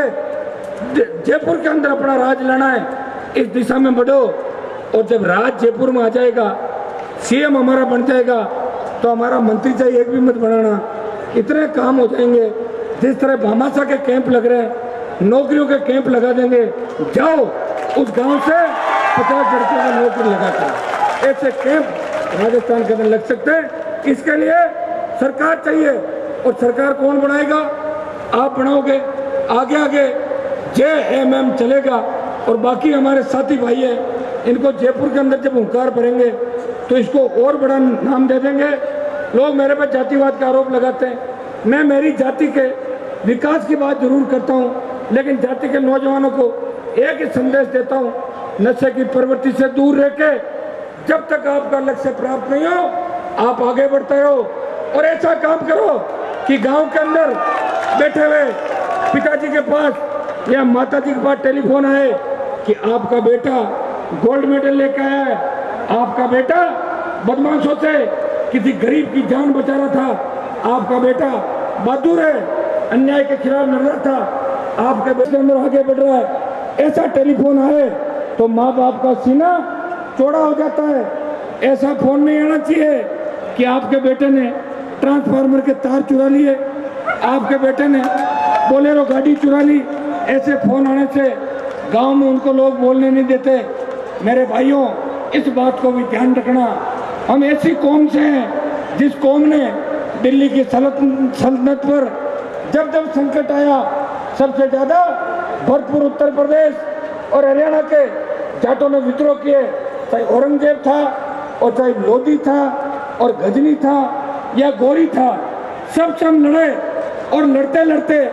जयपुर के अंदर अपना राज लेना है, इस दिशा में बढ़ो। और जब राज जयपुर में आ जाएगा, सीएम हमारा बन जाएगा, तो हमारा मंत्री चाहिए एक भी मत बनाना, इतने काम हो जाएंगे। जिस तरह भामाशाह के कैंप लग रहे हैं, नौकरियों के कैंप लगा देंगे। जाओ उस गांव से पचास लड़कियों को नौकरी लगा कर, ऐसे कैंप राजस्थान के अंदर लग सकते हैं। इसके लिए सरकार चाहिए और सरकार कौन बनाएगा? आप बनाओगे। आगे आगे जे एम एम चलेगा और बाकी हमारे साथी भाई हैं, इनको जयपुर के अंदर जब हुंकार भरेंगे तो इसको और बड़ा नाम दे देंगे। लोग मेरे पे जातिवाद का आरोप लगाते हैं, मैं मेरी जाति के विकास की बात जरूर करता हूँ, लेकिन जाति के नौजवानों को एक ही संदेश देता हूँ, नशे की प्रवृत्ति से दूर रह के जब तक आपका लक्ष्य प्राप्त नहीं हो आप आगे बढ़ते रहो। और ऐसा काम करो कि गांव के अंदर बैठे हुए पिताजी के पास या माताजी के पास टेलीफोन आए कि आपका बेटा गोल्ड मेडल लेकर आया है, आपका बेटा बदमाशों से किसी गरीब की जान बचा रहा था, आपका बेटा बहादुर है, अन्याय के खिलाफ लड़ रहा था, आपके बेटे अंदर आगे बढ़ रहा है। ऐसा टेलीफोन आए तो माँ बाप का सीना चौड़ा हो जाता है। ऐसा फोन नहीं आना चाहिए कि आपके बेटे ने ट्रांसफार्मर के तार चुरा लिए, आपके बेटे ने बोलेरो गाड़ी चुरा ली। ऐसे फोन आने से गांव में उनको लोग बोलने नहीं देते। मेरे भाइयों, इस बात को भी ध्यान रखना, हम ऐसी कौम से हैं जिस कौम ने दिल्ली की सल्तनत पर जब जब संकट आया सबसे ज्यादा भरपूर उत्तर प्रदेश और हरियाणा के जाटों ने विद्रोह किए, चाहे औरंगजेब था और चाहे लोधी था और गजनी था या गोरी था, सब से हम लड़े और लड़ते लड़ते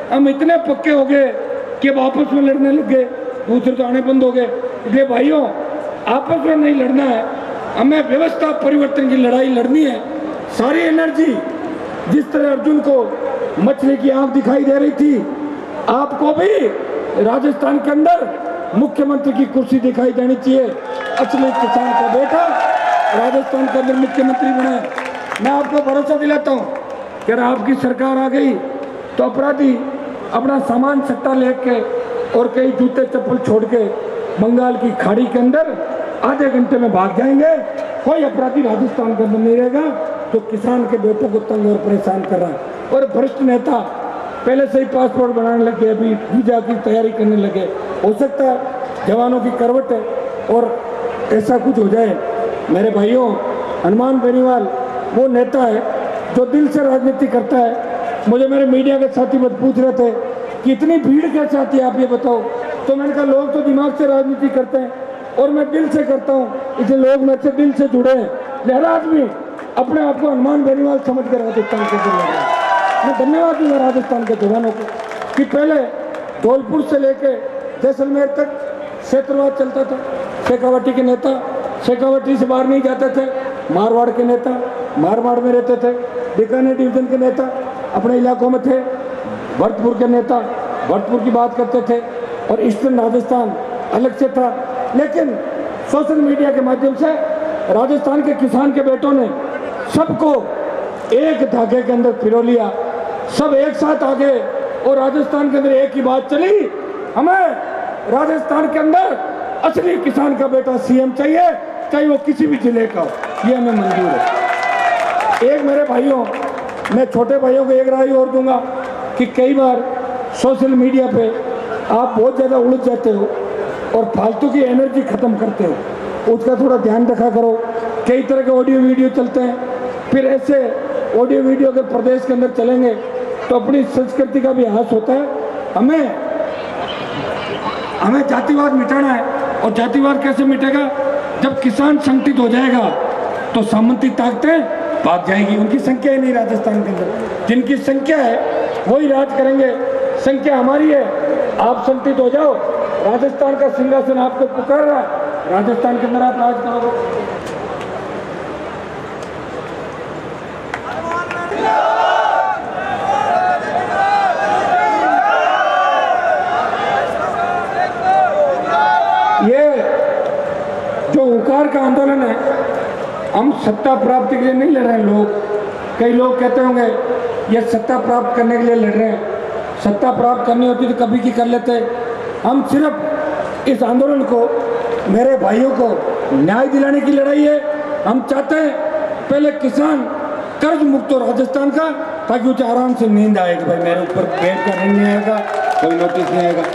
हम इतने पक्के हो गए कि अब आपस में लड़ने लग गए, दूसरे तो आने बंद हो गए। इसलिए भाइयों, आपस में नहीं लड़ना है, हमें व्यवस्था परिवर्तन की लड़ाई लड़नी है। सारी एनर्जी, जिस तरह अर्जुन को मछली की आंख दिखाई दे रही थी, आपको भी राजस्थान के अंदर मुख्यमंत्री की कुर्सी दिखाई देनी चाहिए। असली किसान का बेटा राजस्थान के अंदर मुख्यमंत्री बने। मैं आपको भरोसा दिलाता हूँ कि अगर आपकी सरकार आ गई तो अपराधी अपना सामान सट्टा लेके और कई जूते चप्पल छोड़ के बंगाल की खाड़ी के अंदर आधे घंटे में भाग जाएंगे। कोई अपराधी राजस्थान के अंदर नहीं रहेगा जो किसान के बेटों को तंग और परेशान कर रहा है। और भ्रष्ट नेता पहले से ही पासपोर्ट बनाने लगे, अभी वीजा की तैयारी करने लगे। हो सकता है जवानों की करवट है और ऐसा कुछ हो जाए। मेरे भाइयों, हनुमान बेनीवाल वो नेता है जो दिल से राजनीति करता है। मुझे मेरे मीडिया के साथी मत पूछ रहे थे कि इतनी भीड़ कैसे आती है, आप ये बताओ। तो मैंने कहा लोग तो दिमाग से राजनीति करते हैं और मैं दिल से करता हूँ, इसलिए लोग मेरे से दिल से जुड़े हैं। लहरा आदमी अपने आप को हनुमान बेनीवाल समझ कर राजस्थान के जुड़ रहा है। मैं धन्यवाद दूंगा राजस्थान के जवानों को कि पहले धौलपुर से लेके जैसलमेर तक क्षेत्रवाद चलता था। शेखावटी के नेता शेखावटी से बाहर नहीं जाते थे, मारवाड़ के नेता मारवाड़ में रहते थे, बीकानेर डिवीजन के नेता अपने इलाकों में थे, भरतपुर के नेता भरतपुर की बात करते थे और ईस्टर्न राजस्थान अलग से था। लेकिन सोशल मीडिया के माध्यम से राजस्थान के किसान के बेटों ने सबको एक धागे के अंदर पिरो लिया, सब एक साथ आ गए और राजस्थान के अंदर एक ही बात चली, हमें राजस्थान के अंदर असली किसान का बेटा सीएम चाहिए, चाहे वो किसी भी जिले का हो, ये हमें मंजूर है। एक मेरे भाइयों, मैं छोटे भाइयों को एक राय और दूंगा कि कई बार सोशल मीडिया पे आप बहुत ज़्यादा उलझ जाते हो और फालतू की एनर्जी खत्म करते हो, उसका थोड़ा ध्यान रखा करो। कई तरह के ऑडियो वीडियो चलते हैं, फिर ऐसे ऑडियो वीडियो अगर प्रदेश के अंदर चलेंगे तो अपनी संस्कृति का भी ह्रास होता है। हमें हमें जातिवाद मिटाना है और जातिवाद कैसे मिटेगा? जब किसान संगठित हो जाएगा तो सामंती ताकतें भाग जाएगी। उनकी संख्या ही नहीं राजस्थान के अंदर, जिनकी संख्या है वही राज करेंगे। संख्या हमारी है, आप संगठित हो जाओ, राजस्थान का सिंहासन आपको पुकार रहा है, राजस्थान के अंदर आप राज करोगे। ये जो ओंकार का आंदोलन है, हम सत्ता प्राप्ति के लिए नहीं लड़ रहे हैं। लोग कई लोग कहते होंगे ये सत्ता प्राप्त करने के लिए लड़ रहे हैं, सत्ता प्राप्त करनी होती तो कभी की कर लेते। हम सिर्फ इस आंदोलन को, मेरे भाइयों को न्याय दिलाने की लड़ाई है। हम चाहते हैं पहले किसान कर्ज मुक्त हो राजस्थान का, ताकि उसे आराम से नींद आएगी, भाई मेरे ऊपर बैंक का ऋण नहीं आएगा, कोई नोटिस नहीं आएगा।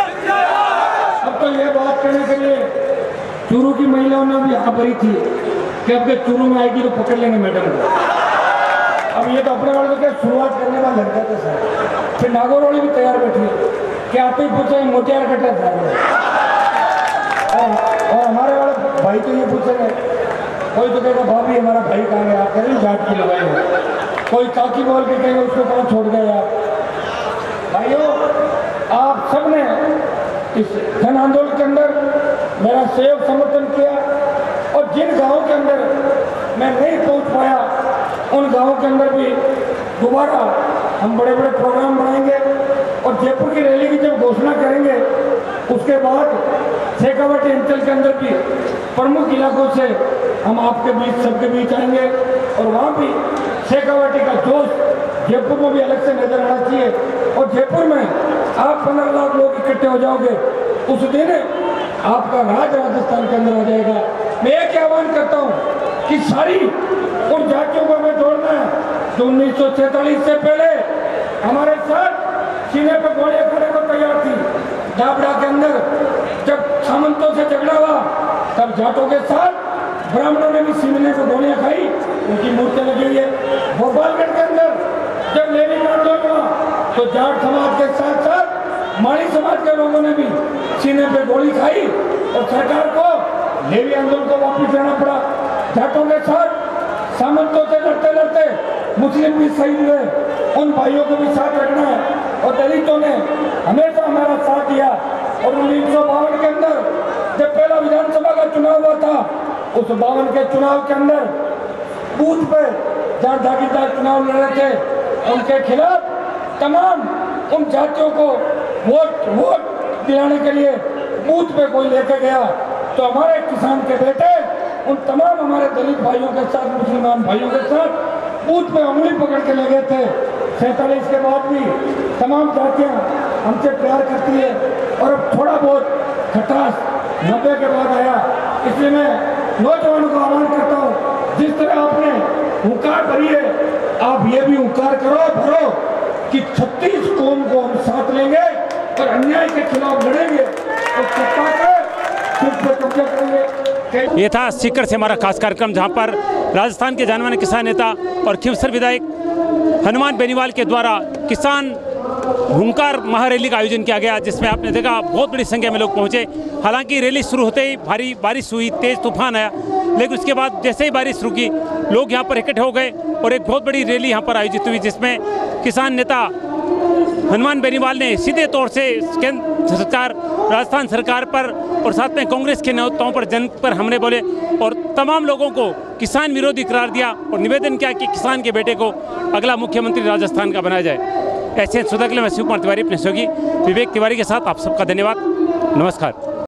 अब तो ये बात करने के लिए चूरू की महिलाओं ने भी यहाँ भरी थी कि अब चूरू में आएगी तो पकड़ लेंगे मैडम को। अब ये तो अपने वाले क्या शुरुआत करने वाले लड़का था सर। फिर नागौर वाली भी तैयार बैठी है कि आते ही पूछे मोतियार कटे था और, और हमारे वाले भाई तो ये पूछेंगे, कोई तो कहेगा भाभी हमारा भाई कहाँ गया, आप करें जाट की लगाई है, कोई काकी बोल के कहेगा उसको कहाँ छोड़ गए आप। भाइयों, आप सबने इस जन आंदोलन के अंदर मेरा सहयोग समर्थन किया और जिन गांवों के अंदर मैं नहीं पहुंच पाया उन गांवों के अंदर भी दोबारा हम बड़े बड़े प्रोग्राम बनाएंगे और जयपुर की रैली की जब घोषणा करेंगे उसके बाद शेखावटी अंचल के अंदर भी प्रमुख इलाकों से हम आपके बीच सबके बीच आएंगे और वहाँ भी शेखावटी का जोश जयपुर में भी अलग से नजर आना चाहिए। और जयपुर में आप पंद्रह लाख लोग इकट्ठे हो जाओगे, उस दिन आपका राज राजस्थान के अंदर आ जाएगा। मैं एक आह्वान करता हूँ कि सारी उन जातियों को हमें जोड़ना है जो उन्नीस सौ सैतालीस से पहले हमारे साथ सीने पर गोलियां खाने को तैयार थी। डाबड़ा के अंदर जब सामंतों से झगड़ा हुआ तब जाटों के साथ ब्राह्मणों ने भी सीने पर गोलियां खाई, उनकी मूर्ति लगी हुई है। भोपालगढ़ के अंदर जब लेनिन आंदोलन हुआ तो जाट समाज के साथ साथ माली समाज के लोगों ने भी सीने पे गोली खाई और सरकार को लेवी आंदोलन को वापस जाना पड़ा। जाटों के साथ सामंतों से लड़ते लड़ते मुस्लिम भी शहीद हुए, उन भाइयों को भी साथ रखना है। और दलितों ने हमेशा हमारा साथ दिया। और उन्नीस सौ बावन के अंदर जब पहला विधानसभा का चुनाव हुआ था, उस बावन के चुनाव के अंदर बूथ पे जहाँ जागीरदार चुनाव लड़ रहे थे, उनके खिलाफ तमाम उन जातियों को वोट वोट दिलाने के लिए बूथ पे कोई लेके गया, तो हमारे किसान के बेटे उन तमाम हमारे दलित भाइयों के साथ, मुसलमान भाइयों के साथ बूथ पे उंगली पकड़ के लगे थे। सैंतालीस के बाद भी तमाम जातियाँ हमसे प्यार करती है और अब थोड़ा बहुत खटास नब्बे के बाद आया। इसलिए मैं नौजवानों को आह्वान करता हूँ, जिस तरह आपने हुंकार भरी है, आप ये भी हुंकार करो भरो कि छत्तीस कौम को हम साथ लेंगे और अन्याय के खिलाफ लड़ेंगे और सत्ता के सिर्फ पे कब्जा करेंगे।
ये था सीकर से हमारा खास कार्यक्रम, जहां पर राजस्थान के जाने माने किसान नेता और खींवसर विधायक हनुमान बेनीवाल के द्वारा किसान हुंकार महारैली का आयोजन किया गया, जिसमें आपने देखा बहुत बड़ी संख्या में लोग पहुंचे। हालांकि रैली शुरू होते ही भारी बारिश हुई, तेज तूफान आया, लेकिन उसके बाद जैसे ही बारिश रुकी लोग यहां पर इकट्ठे हो गए और एक बहुत बड़ी रैली यहां पर आयोजित हुई, जिसमें किसान नेता हनुमान बेनीवाल ने सीधे तौर से केंद्र सरकार, राजस्थान सरकार पर और साथ में कांग्रेस के नेताओं पर, जन पर हमले बोले और तमाम लोगों को किसान विरोधी करार दिया और निवेदन किया कि किसान के बेटे को अगला मुख्यमंत्री राजस्थान का बनाया जाए। ऐसे सुधा के लिए मैं शिव कुमार तिवारी अपने सहयोगी विवेक तिवारी के साथ आप सबका धन्यवाद। नमस्कार।